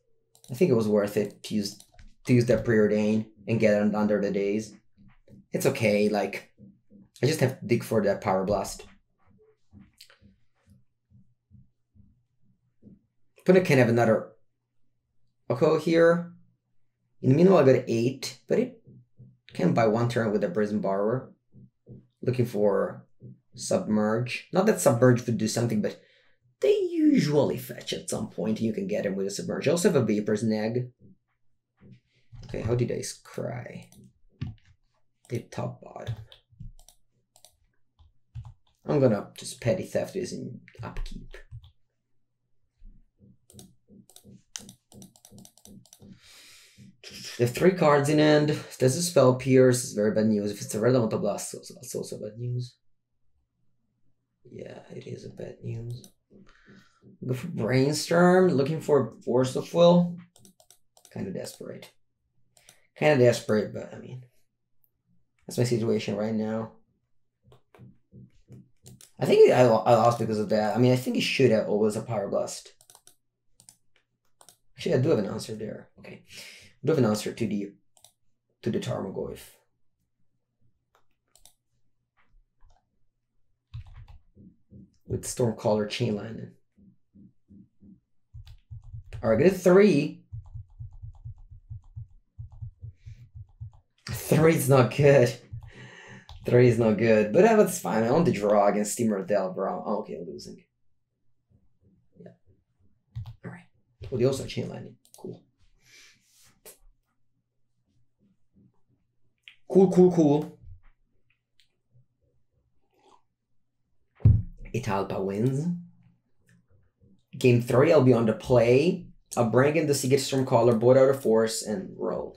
A: To use that Preordain and get it under the Daze. It's okay, like, I just have to dig for that Pyroblast. Opponent can have another Oko here. In the meanwhile, I got 8, but it can buy 1 turn with a Brazen Borrower. Looking for Submerge. Not that Submerge would do something, but they usually fetch at some point. You can get him with a Submerge. I also have a Vapor's Neg. Okay, how did I cry? The top bottom. I'm gonna just petty theft this in upkeep. They have 3 cards in hand. If there's a spell pierce, it's very bad news. If it's a red elemental blast, it's also bad news. Yeah, it is a bad news. Go for brainstorm, looking for force of will. Kind of desperate. Kind of desperate, but I mean, that's my situation right now. I think I lost because of that. I mean, I think it should have always a Pyroblast. Actually, I do have an answer there. Okay, I do have an answer to the Tarmogoyf. With Stormcaller Chainline. Alright, get a 3. 3 is not good. 3 is not good, but that's fine. I want the draw against Steamer Delver. Oh, okay, I'm losing. Yeah. Alright. Well, they also have Chainline. Cool. Cool. Italpa wins. Game 3, I'll be on the play. I'll bring in the Seagate Stormcaller, board out of force, and roll.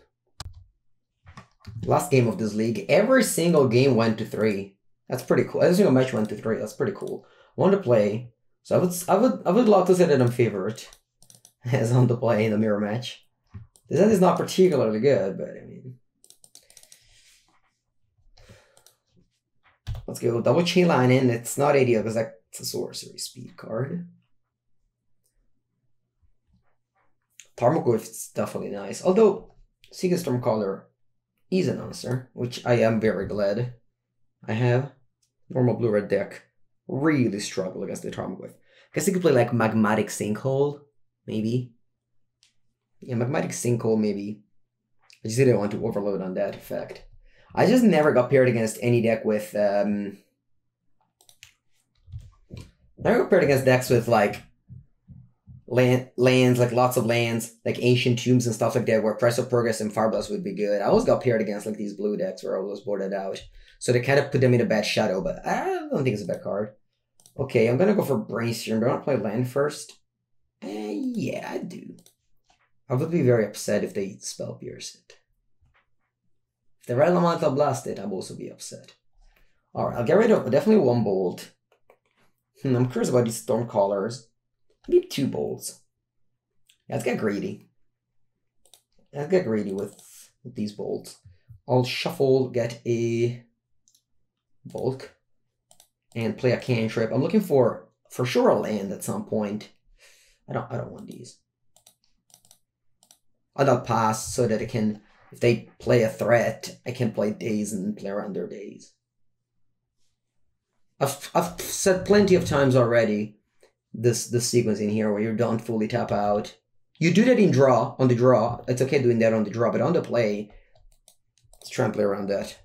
A: Last game of this league, every single game went to 3. That's pretty cool. Every single match went to 3. That's pretty cool. On the play, so I would love to say that I'm favorite as on the play in the mirror match. This end is not particularly good, but I mean, let's go double Chainline in. It's not ideal because that's a sorcery speed card. Tarmogoyf is definitely nice, although Seagate Stormcaller is an answer, which I am very glad I have. Normal blue-red deck really struggle against the Tarmogoyf. Guess you could play like Magmatic Sinkhole, maybe. Yeah, Magmatic Sinkhole, maybe. I just didn't want to overload on that effect. I just never got paired against any deck with never got paired against decks with like lands, like lots of lands, like Ancient Tombs and stuff like that, where Press of Progress and Fireblast would be good. I always got paired against like these blue decks where I was boarded out. So they kind of put them in a bad shadow, but I don't think it's a bad card. Okay, I'm gonna go for Brainstorm. Do I want to play land first? Yeah, I do. I would be very upset if they spell pierce it. If the red elemental blast it, I'd also be upset. Alright, I'll get rid of definitely 1 bolt. I'm curious about these Stormcallers. Maybe 2 bolts. Yeah, let's get greedy. Let's get greedy with these bolts. I'll shuffle, get a Volk, and play a cantrip. I'm looking for sure a land at some point. I don't want these. I'll pass so that I can, if they play a threat, I can play Daze and play around their Daze. I've said plenty of times already this sequence in here where you don't fully tap out. You do that in on the draw. It's okay doing that on the draw, but on the play, let's try and play around that.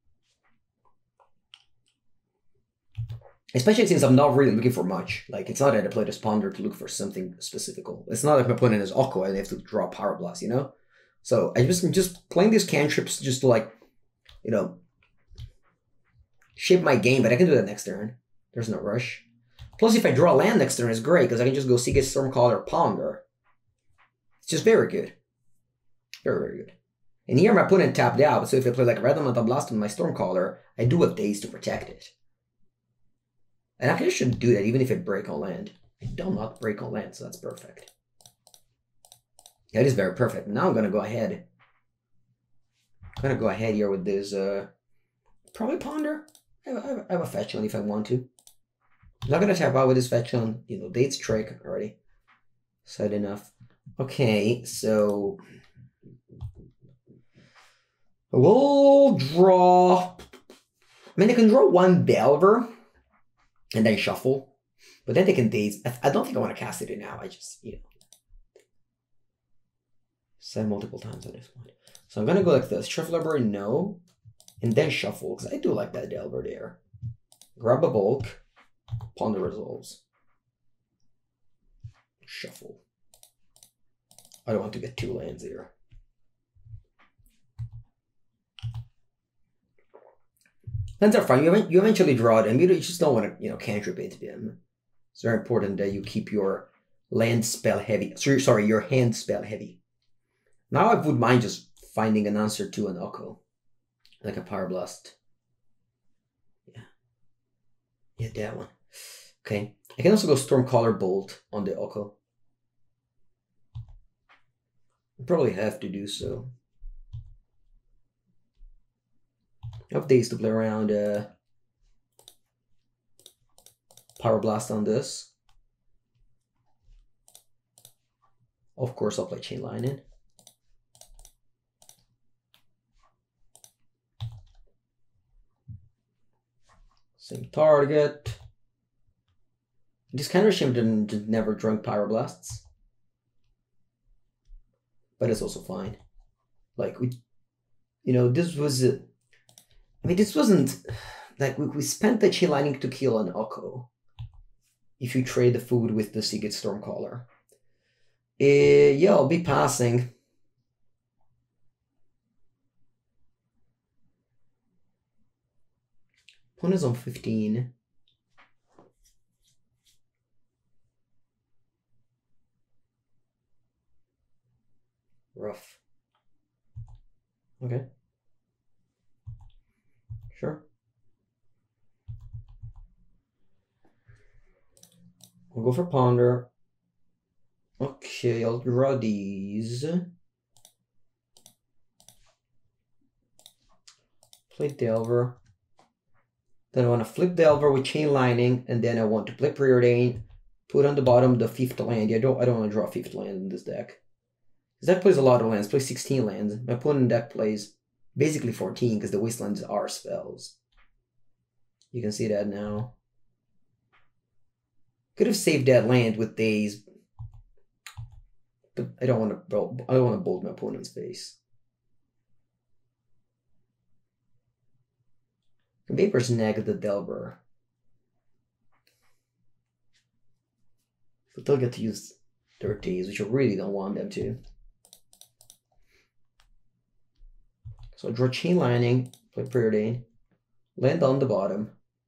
A: Especially since I'm not really looking for much. Like, it's not that I play this Ponder to look for something specific. It's not like my opponent is Oko and they have to draw Power Blast, you know? So I'm just playing these cantrips just to, like, you know, shape my game, but I can do that next turn. There's no rush. Plus, if I draw land next turn, it's great, because I can just go Seagate Stormcaller or Ponder. It's just very good. Very, very good. And here my opponent tapped out, so if I play like Red Elemental Blast on my Stormcaller, I do have Daze to protect it. And I shouldn't do that even if I break on land. I do not break on land, so that's perfect. That is very perfect. Now I'm going to go ahead. I'm going to go ahead here with this, probably Ponder. I have a fetch on if I want to. I'm not going to tap out with this fetch on, you know, Date's trick already. Said enough. Okay, so we'll draw. I mean, they can draw 1 Delver and then shuffle, but then they can Daze. I don't think I want to cast it in now. I just, you know, said multiple times at this point. So I'm going to go like this. Shuffle Library, no. And then shuffle, because I do like that Delver there. Grab a bulk. Ponder resolves. Shuffle. I don't want to get 2 lands here. Lands are fine. You eventually draw them. You just don't want to, cantrip into them. It's very important that you keep your land spell heavy. Sorry, your hand spell heavy. Now I would mind just finding an answer to an Oko. Like a Pyroblast. Yeah, that one. Okay. I can also go Stormcaller Bolt on the Oko. I probably have to do so. I have days to play around Pyroblast on this. Of course, I'll play Chain Lightning. Same target. This kind of shame didn't never drunk Pyroblasts. But it's also fine. Like, this was... this wasn't... Like, we spent the Chain Lightning to kill an Oko. If you trade the food with the Seagate Stormcaller. Yeah, I'll be passing. Opponent is on 15. Rough. Okay. Sure. We'll go for Ponder. Okay, I'll draw these. Play Delver. Then I want to flip Delver with Chain Lightning, and then I want to play Preordain, put on the bottom the 5th land. I don't want to draw a 5th land in this deck. This deck plays a lot of lands, plays 16 lands. My opponent deck plays basically 14 because the Wastelands are spells. You can see that now. Could have saved that land with Daze, but I don't want to bolt my opponent's face. Vapors nag the Delver. But they'll get to use their Daze, which I really don't want them to. So I draw Chain Lightning, play Preordain, land on the bottom.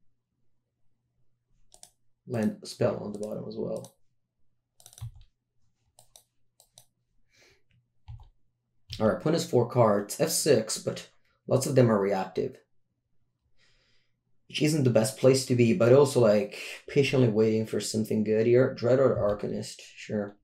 A: Land a spell on the bottom as well. Alright, opponent has 4 cards. F6, but lots of them are reactive. Which isn't the best place to be, but also like patiently waiting for something good here. Dreadhorde Arcanist, sure.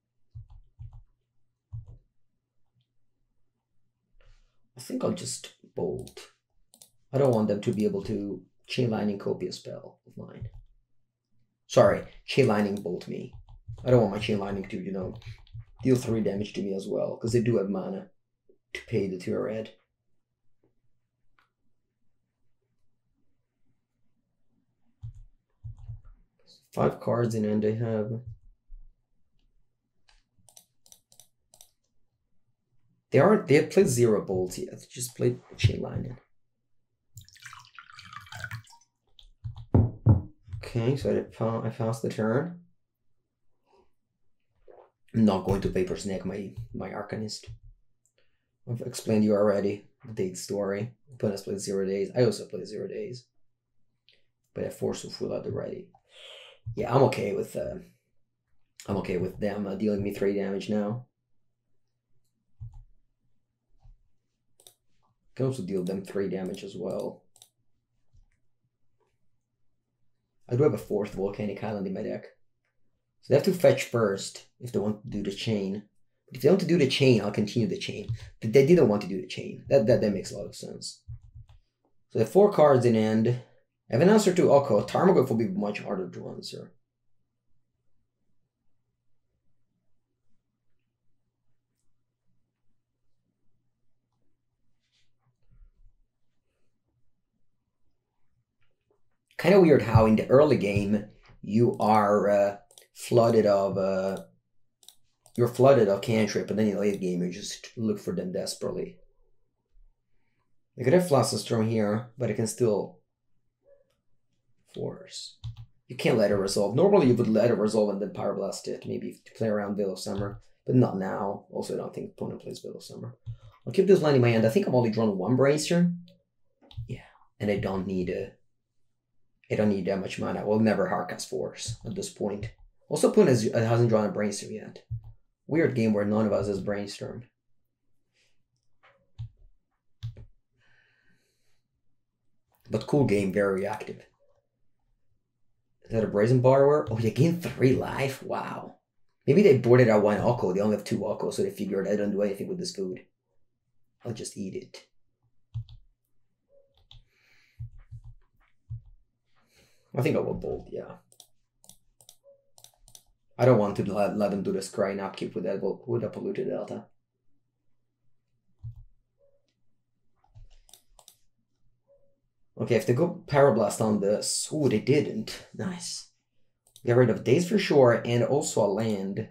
A: I think I'll just bolt. I don't want them to be able to Chain Lightning copy a spell of mine. Sorry, Chain Lightning bolt me. I don't want my Chain Lightning to, deal 3 damage to me as well, because they do have mana to pay the 2 red. Five cards in and they have... They have played 0 bolts yet. They just played Chain Lightning. Okay, so I passed the turn. I'm not going to paper snag my Arcanist. I've explained you already the date story. Opponents played 0 days. I also played 0 days. But I forced to full out already. Yeah, I'm okay with them dealing me 3 damage now. Can also deal them 3 damage as well. I do have a 4th Volcanic Island in my deck. So they have to fetch first if they want to do the chain. But if they want to do the chain, I'll continue the chain. But they didn't want to do the chain. That makes a lot of sense. So they have 4 cards in hand. I have an answer to Oko. Tarmogoyf will be much harder to answer. Kind of weird how in the early game you are flooded of cantrip, and then in the late game you just look for them desperately. I could have Flusterstorm here, but I can still force. You can't let it resolve. Normally you would let it resolve and then Pyroblast it, maybe to play around Veil of Summer, but not now. Also, I don't think opponent plays Veil of Summer. I'll keep this land in my hand. I think I've only drawn 1 Bracer. Yeah. and I don't need that much mana. I will never hardcast Force at this point. Also, Poon hasn't drawn a Brainstorm yet. Weird game where none of us has Brainstorm. But cool game, very reactive. Is that a Brazen Borrower? Oh, you gain 3 life? Wow. Maybe they boarded out 1 Oko. They only have 2 Oko, so they figured I don't do anything with this food. I'll just eat it. I think I will bolt, yeah. I don't want to let them do the scrying upkeep with a polluted delta. Okay, if they go Parablast on this... Oh, they didn't. Nice. Get rid of Daze for sure, and also a land.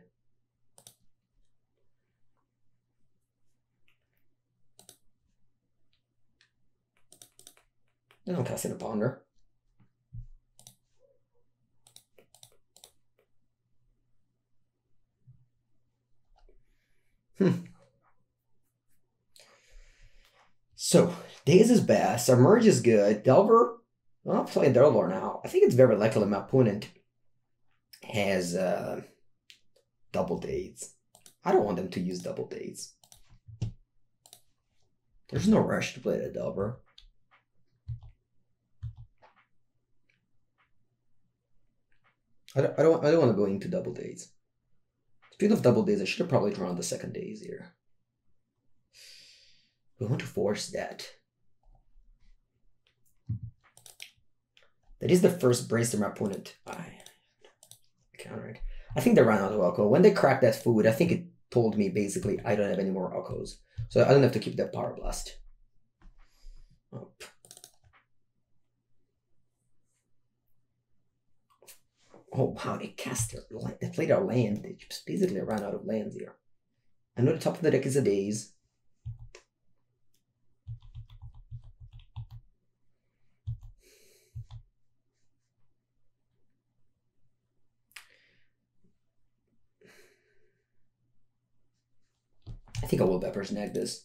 A: I don't cast in a Ponder. So, Daze is bad, Submerge is good, Delver, I'll play Delver now. I think it's very likely my opponent has double Daze. I don't want them to use double Daze. There's no rush to play the Delver. I don't want to go into double Daze. Speaking of double Daze, I should have probably drawn the second Daze here. We want to force that. That is the first Brainstorm opponent. I countered. I think they ran out of Oko. When they cracked that food, I think it told me basically I don't have any more Okos. So I don't have to keep that Power Blast. Oh. Oh wow, they cast their land. They played our land. They just basically ran out of lands here. I know the top of the deck is a Daze. I think I will Pepper Snag this.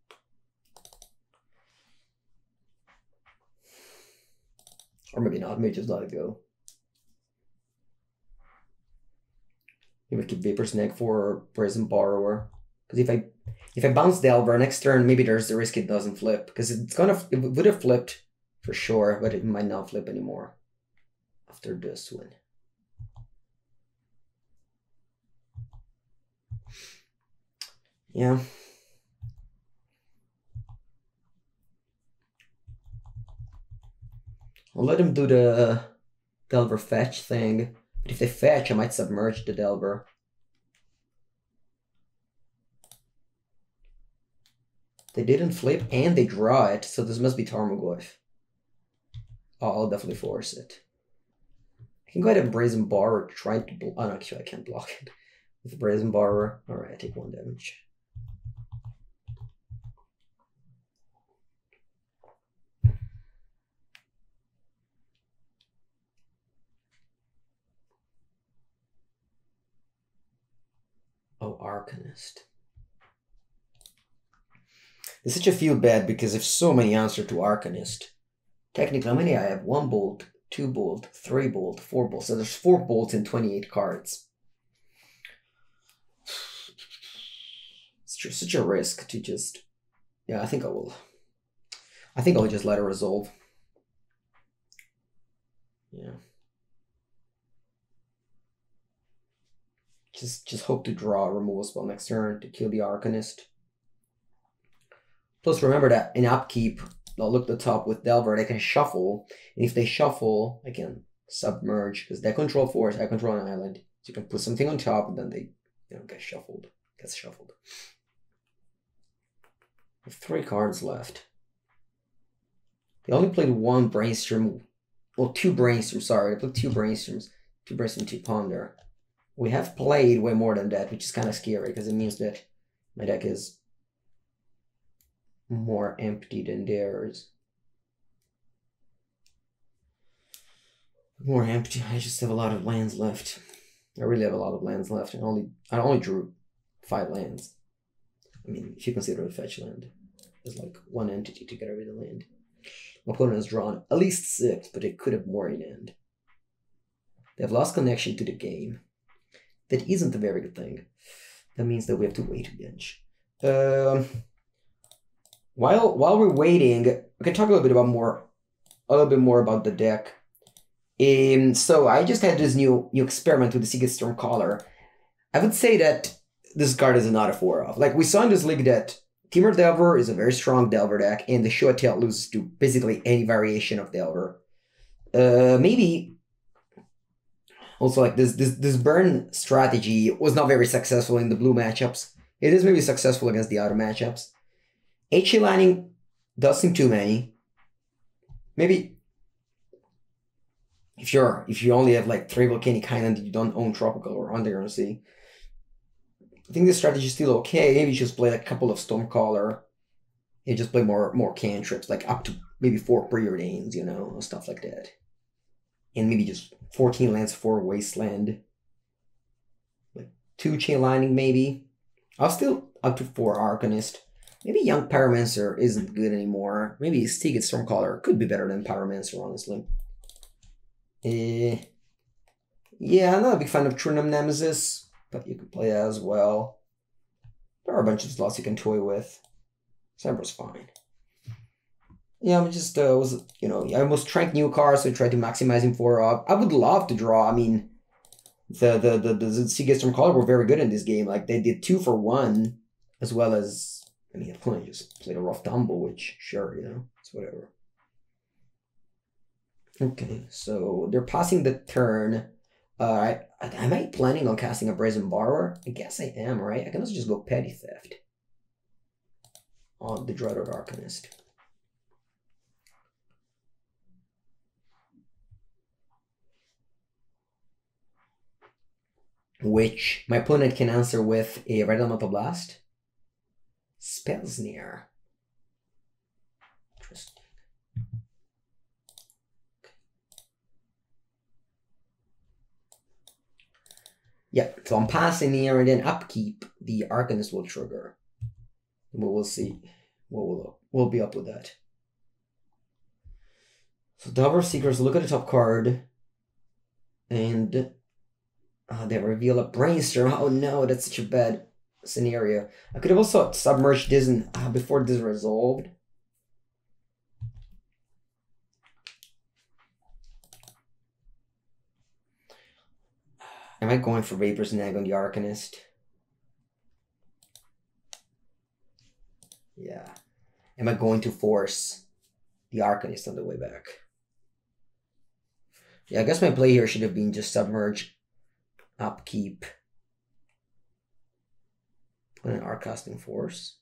A: Or maybe not, maybe just let it go. Maybe keep Vapor Snag for Brazen Borrower. Because if I bounce Delver next turn, maybe there's the risk it doesn't flip. Because it would have flipped for sure, but it might not flip anymore after this one. Yeah. I'll let him do the Delver fetch thing. But if they fetch, I might submerge the Delver. They didn't flip and they draw it, so this must be Tarmogoyf. Oh, I'll definitely force it. I can go ahead and Brazen Borrower, try to block. Oh, no, actually, I can't block it with Brazen Borrower. Alright, I take 1 damage. Oh, Arcanist. It's such a feel bad because there's so many answers to Arcanist. Technically, how many I have? 1 bolt, 2 bolt, 3 bolt, 4 bolts. So there's 4 bolts and 28 cards. It's just such a risk to just... Yeah, I think I will. I think I'll just let it resolve. Yeah. Just hope to draw a removal spell next turn to kill the Arcanist. Plus, remember that in upkeep, I'll look at the top with Delver, they can shuffle. And if they shuffle, I can submerge. Because they control Force, I control an island. So you can put something on top, and then they get shuffled. Gets shuffled. I have 3 cards left. They only played 1 Brainstorm. Well, 2 Brainstorms, sorry. They played 2 Brainstorms. 2 Brainstorm, 2 Ponder. We have played way more than that, which is kind of scary, because it means that my deck is more empty than theirs. More empty. I just have a lot of lands left. I really have a lot of lands left, and I only drew 5 lands. I mean, if you consider a fetch land, there's like 1 entity to get rid of the land. My opponent has drawn at least 6, but they could have more in the end. They have lost connection to the game. That isn't a very good thing. That means that we have to wait a bunch. While we're waiting, we can talk a little bit more about the deck. So I just had this new experiment with the Seagate Stormcaller. I would say that this card is not a 4-off. Like we saw in this league that Temur Delver is a very strong Delver deck, and the Showa Tail loses to basically any variation of Delver. Maybe also like this burn strategy was not very successful in the blue matchups. It is maybe successful against the other matchups. HA lining does seem too many. Maybe if you only have like 3 Volcanic Island, you don't own Tropical or Underground Sea. I think this strategy is still okay. Maybe you just play like a couple of Stormcaller. You just play more cantrips, like up to maybe 4 Preordains, you know, or stuff like that. And maybe just 14 lands, 4 Wasteland. Like 2 Chain Lightning maybe. I'll still up to 4 Arcanist. Maybe Young Pyromancer isn't good anymore. Maybe Seagate Stormcaller could be better than Pyromancer, honestly. Yeah, I'm not a big fan of Trinum Nemesis, but you could play that as well. There are a bunch of slots you can toy with. Cyber's fine. Yeah, I just I almost tranked new cards, so I tried to maximize him for I would love to draw. I mean, the Seagate Stormcaller were very good in this game. Like they did 2 for 1, as well as the opponent just played a rough tumble, which sure, it's whatever. Okay, so they're passing the turn. Am I planning on casting a Brazen Borrower? I guess I am, right? I can also just go Petty Theft on the Dreaded Arcanist. Which my opponent can answer with a Red Elemental Blast. Spellsnare. Interesting. Yeah, so I'm passing here, and then upkeep, the Arcanist will trigger. We'll see what we'll be up with that. So Delver Seekers, look at the top card, and they reveal a Brainstorm. Oh no, that's such a bad scenario. I could have also submerged this before this resolved. Am I going for Vapor's Nag on the Arcanist? Yeah. Am I going to force the Arcanist on the way back? Yeah, I guess my play here should have been just submerge, upkeep, put an Arcasting Force.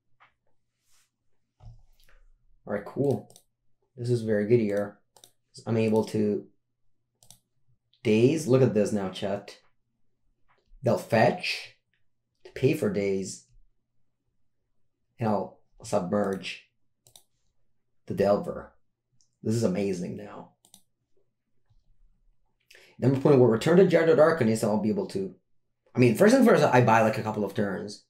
A: Alright, cool. This is very good here. I'm able to Daze. Look at this now, chat. They'll fetch to pay for Daze. And I'll submerge the Delver. This is amazing now. Then my opponent will return to Dreaded Arcanist, and I'll be able to. I mean, first thing first, I buy like a couple of turns.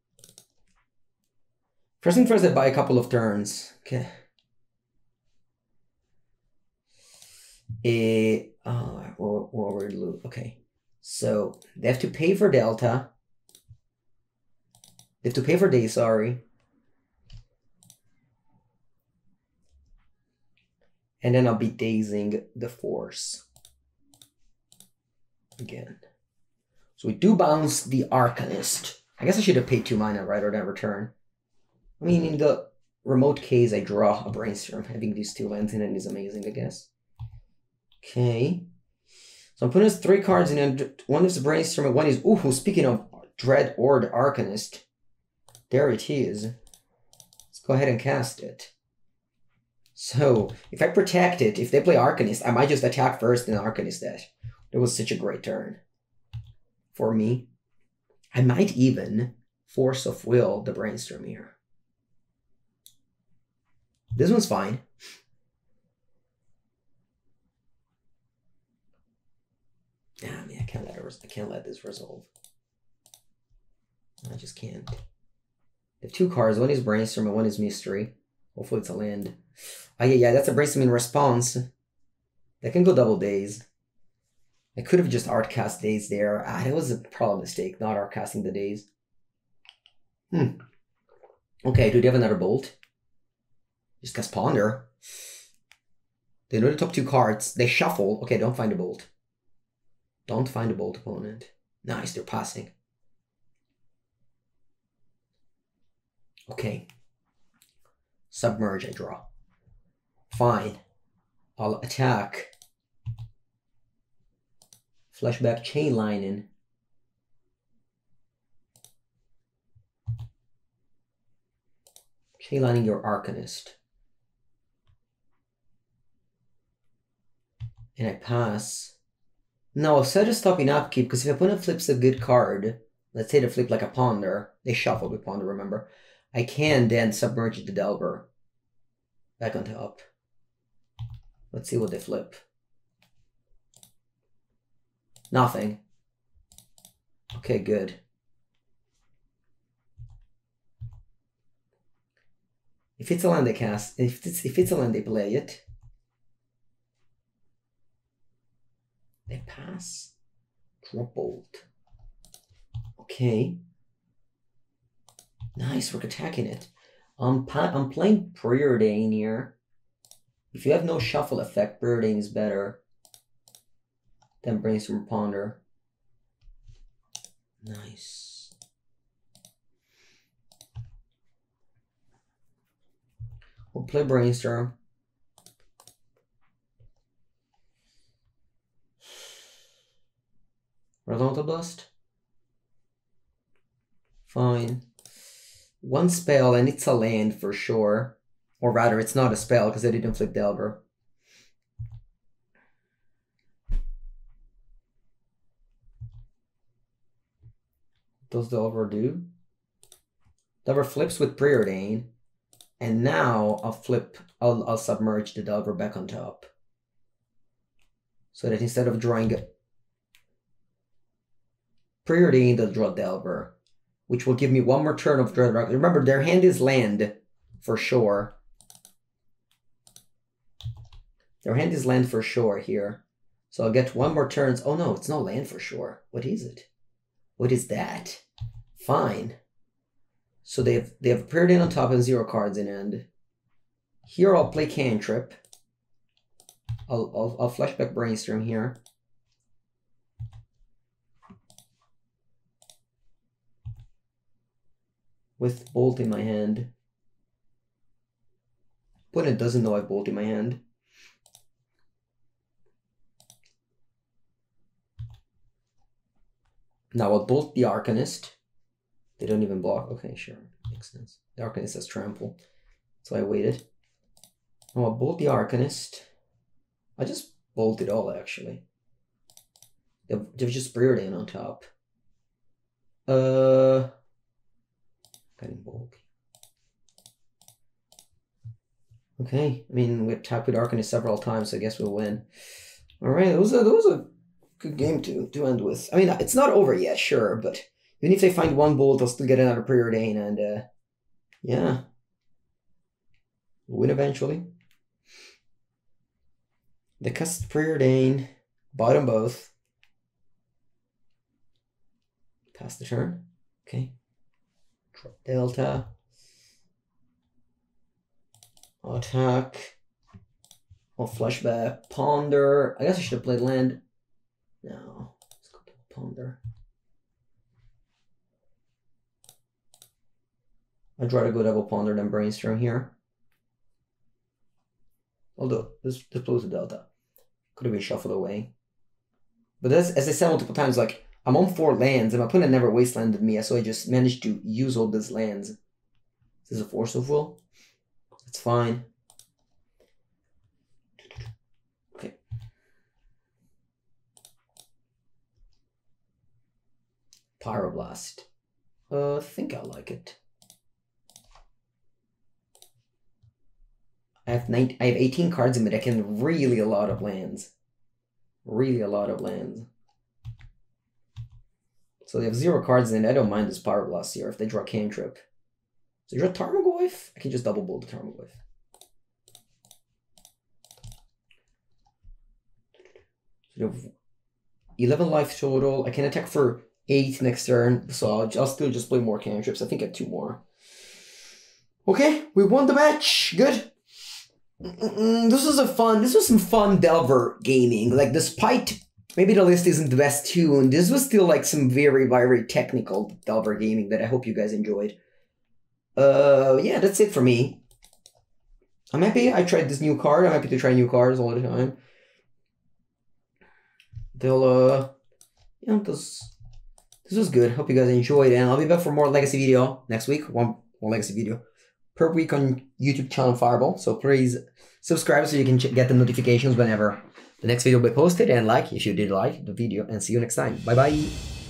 A: First thing first, I buy a couple of turns. Okay. Okay, so they have to pay for Delta. They have to pay for Daze, sorry. And then I'll be dazing the Force again. So we do bounce the Arcanist. I guess I should have paid 2 mana right or than return. I mean, in the remote case, I draw a Brainstorm. Having these 2 lands in it is amazing, I guess. Okay. So I'm putting 3 cards in, and one is the Brainstorm, and one is, ooh, speaking of Dread or the Arcanist, there it is. Let's go ahead and cast it. So, if I protect it, if they play Arcanist, I might just attack first and Arcanist that. That was such a great turn for me. I might even Force of Will the Brainstorm here. This one's fine. I mean, I can't let this resolve. I just can't. I have 2 cards. One is Brainstorm and one is Mystery. Hopefully it's a land. Oh yeah, that's a Brainstorm in response. They can go double days. I could have just art cast days there. That was probably a mistake, not art casting the days. Okay, do they have another bolt? Just cast Ponder. They know the top 2 cards. They shuffle. Okay, don't find a bolt. Don't find a bolt, opponent. Nice, they're passing. Okay. Submerge, I draw. Fine. I'll attack. Flashback Chain Lightning. Chain Lightning your Arcanist. And I pass. No, instead of stopping upkeep, because if opponent flips a good card, let's say they flip like a Ponder, they shuffled with Ponder, remember, I can then submerge the Delver back on top. Let's see what they flip. Nothing. Okay, good. If it's a land they cast, if it's a land they play it, they pass. Drop Bolt. Okay. Nice, we're attacking it. I'm playing Preordain here. If you have no shuffle effect, Preordain is better than Brainstorm Ponder. Nice. We'll play Brainstorm. Horizontal Blast. Fine. One spell and it's a land for sure. Or rather, it's not a spell because I didn't flip Delver. Does Delver do? Delver flips with Preordain. And now I'll submerge the Delver back on top. So that instead of drawing Preordain, they'll draw Delver, which will give me one more turn of Dread Rock. Remember, their hand is land for sure. Their hand is land for sure here. So I'll get one more turn. Oh no, it's not land for sure. What is it? What is that? Fine. So they have a Preordain on top and 0 cards in hand. Here I'll play Cantrip. I'll flashback Brainstorm here. With Bolt in my hand. Opponent doesn't know I have Bolt in my hand. Now I'll Bolt the Arcanist. They don't even block. Okay, sure. Makes sense. The Arcanist has Trample. So I waited. Now I'll Bolt the Arcanist. I just bolted all, actually. They've just Preordain on top. Getting bulky. Okay, I mean, we attacked with Arcanist several times, so I guess we'll win. Alright, that was a good game to end with. I mean, it's not over yet, sure, but even if they find one bolt, they'll still get another Preordain, and yeah. We'll win eventually. They cast Preordain, bottom both. Pass the turn. Okay. Drop Delta. Attack. I'll flashback. Ponder. I guess I should have played land. No. Let's go to Ponder. I'd rather go double Ponder than Brainstorm here. Although, this blows the Delta. Could have been shuffled away. But as I said multiple times, like, I'm on 4 lands, and my opponent never wastelanded me, so I just managed to use all these lands. This is a Force of Will. It's fine. Okay. Pyroblast. I think I like it. I have 18 cards in my deck and really a lot of lands. Really a lot of lands. So they have 0 cards in. I don't mind this Pyroblast here if they draw Cantrip. So draw Tarmogoyf. I can just double bolt the Tarmogoyf. So 11 life total. I can attack for 8 next turn, so I'll still just play more cantrips. I think I have 2 more. Okay, we won the match. Good. This was some fun Delver gaming. Like, despite maybe the list isn't the best tune, this was still like some very, very technical Delver gaming that I hope you guys enjoyed. Yeah, that's it for me. I'm happy I tried this new card. I'm happy to try new cards all the time. Yeah, this was good. Hope you guys enjoyed, and I'll be back for more Legacy video next week. One more Legacy video per week on YouTube channel Fireball. So please subscribe so you can get the notifications whenever the next video will be posted, and like if you did like the video, and see you next time. Bye bye.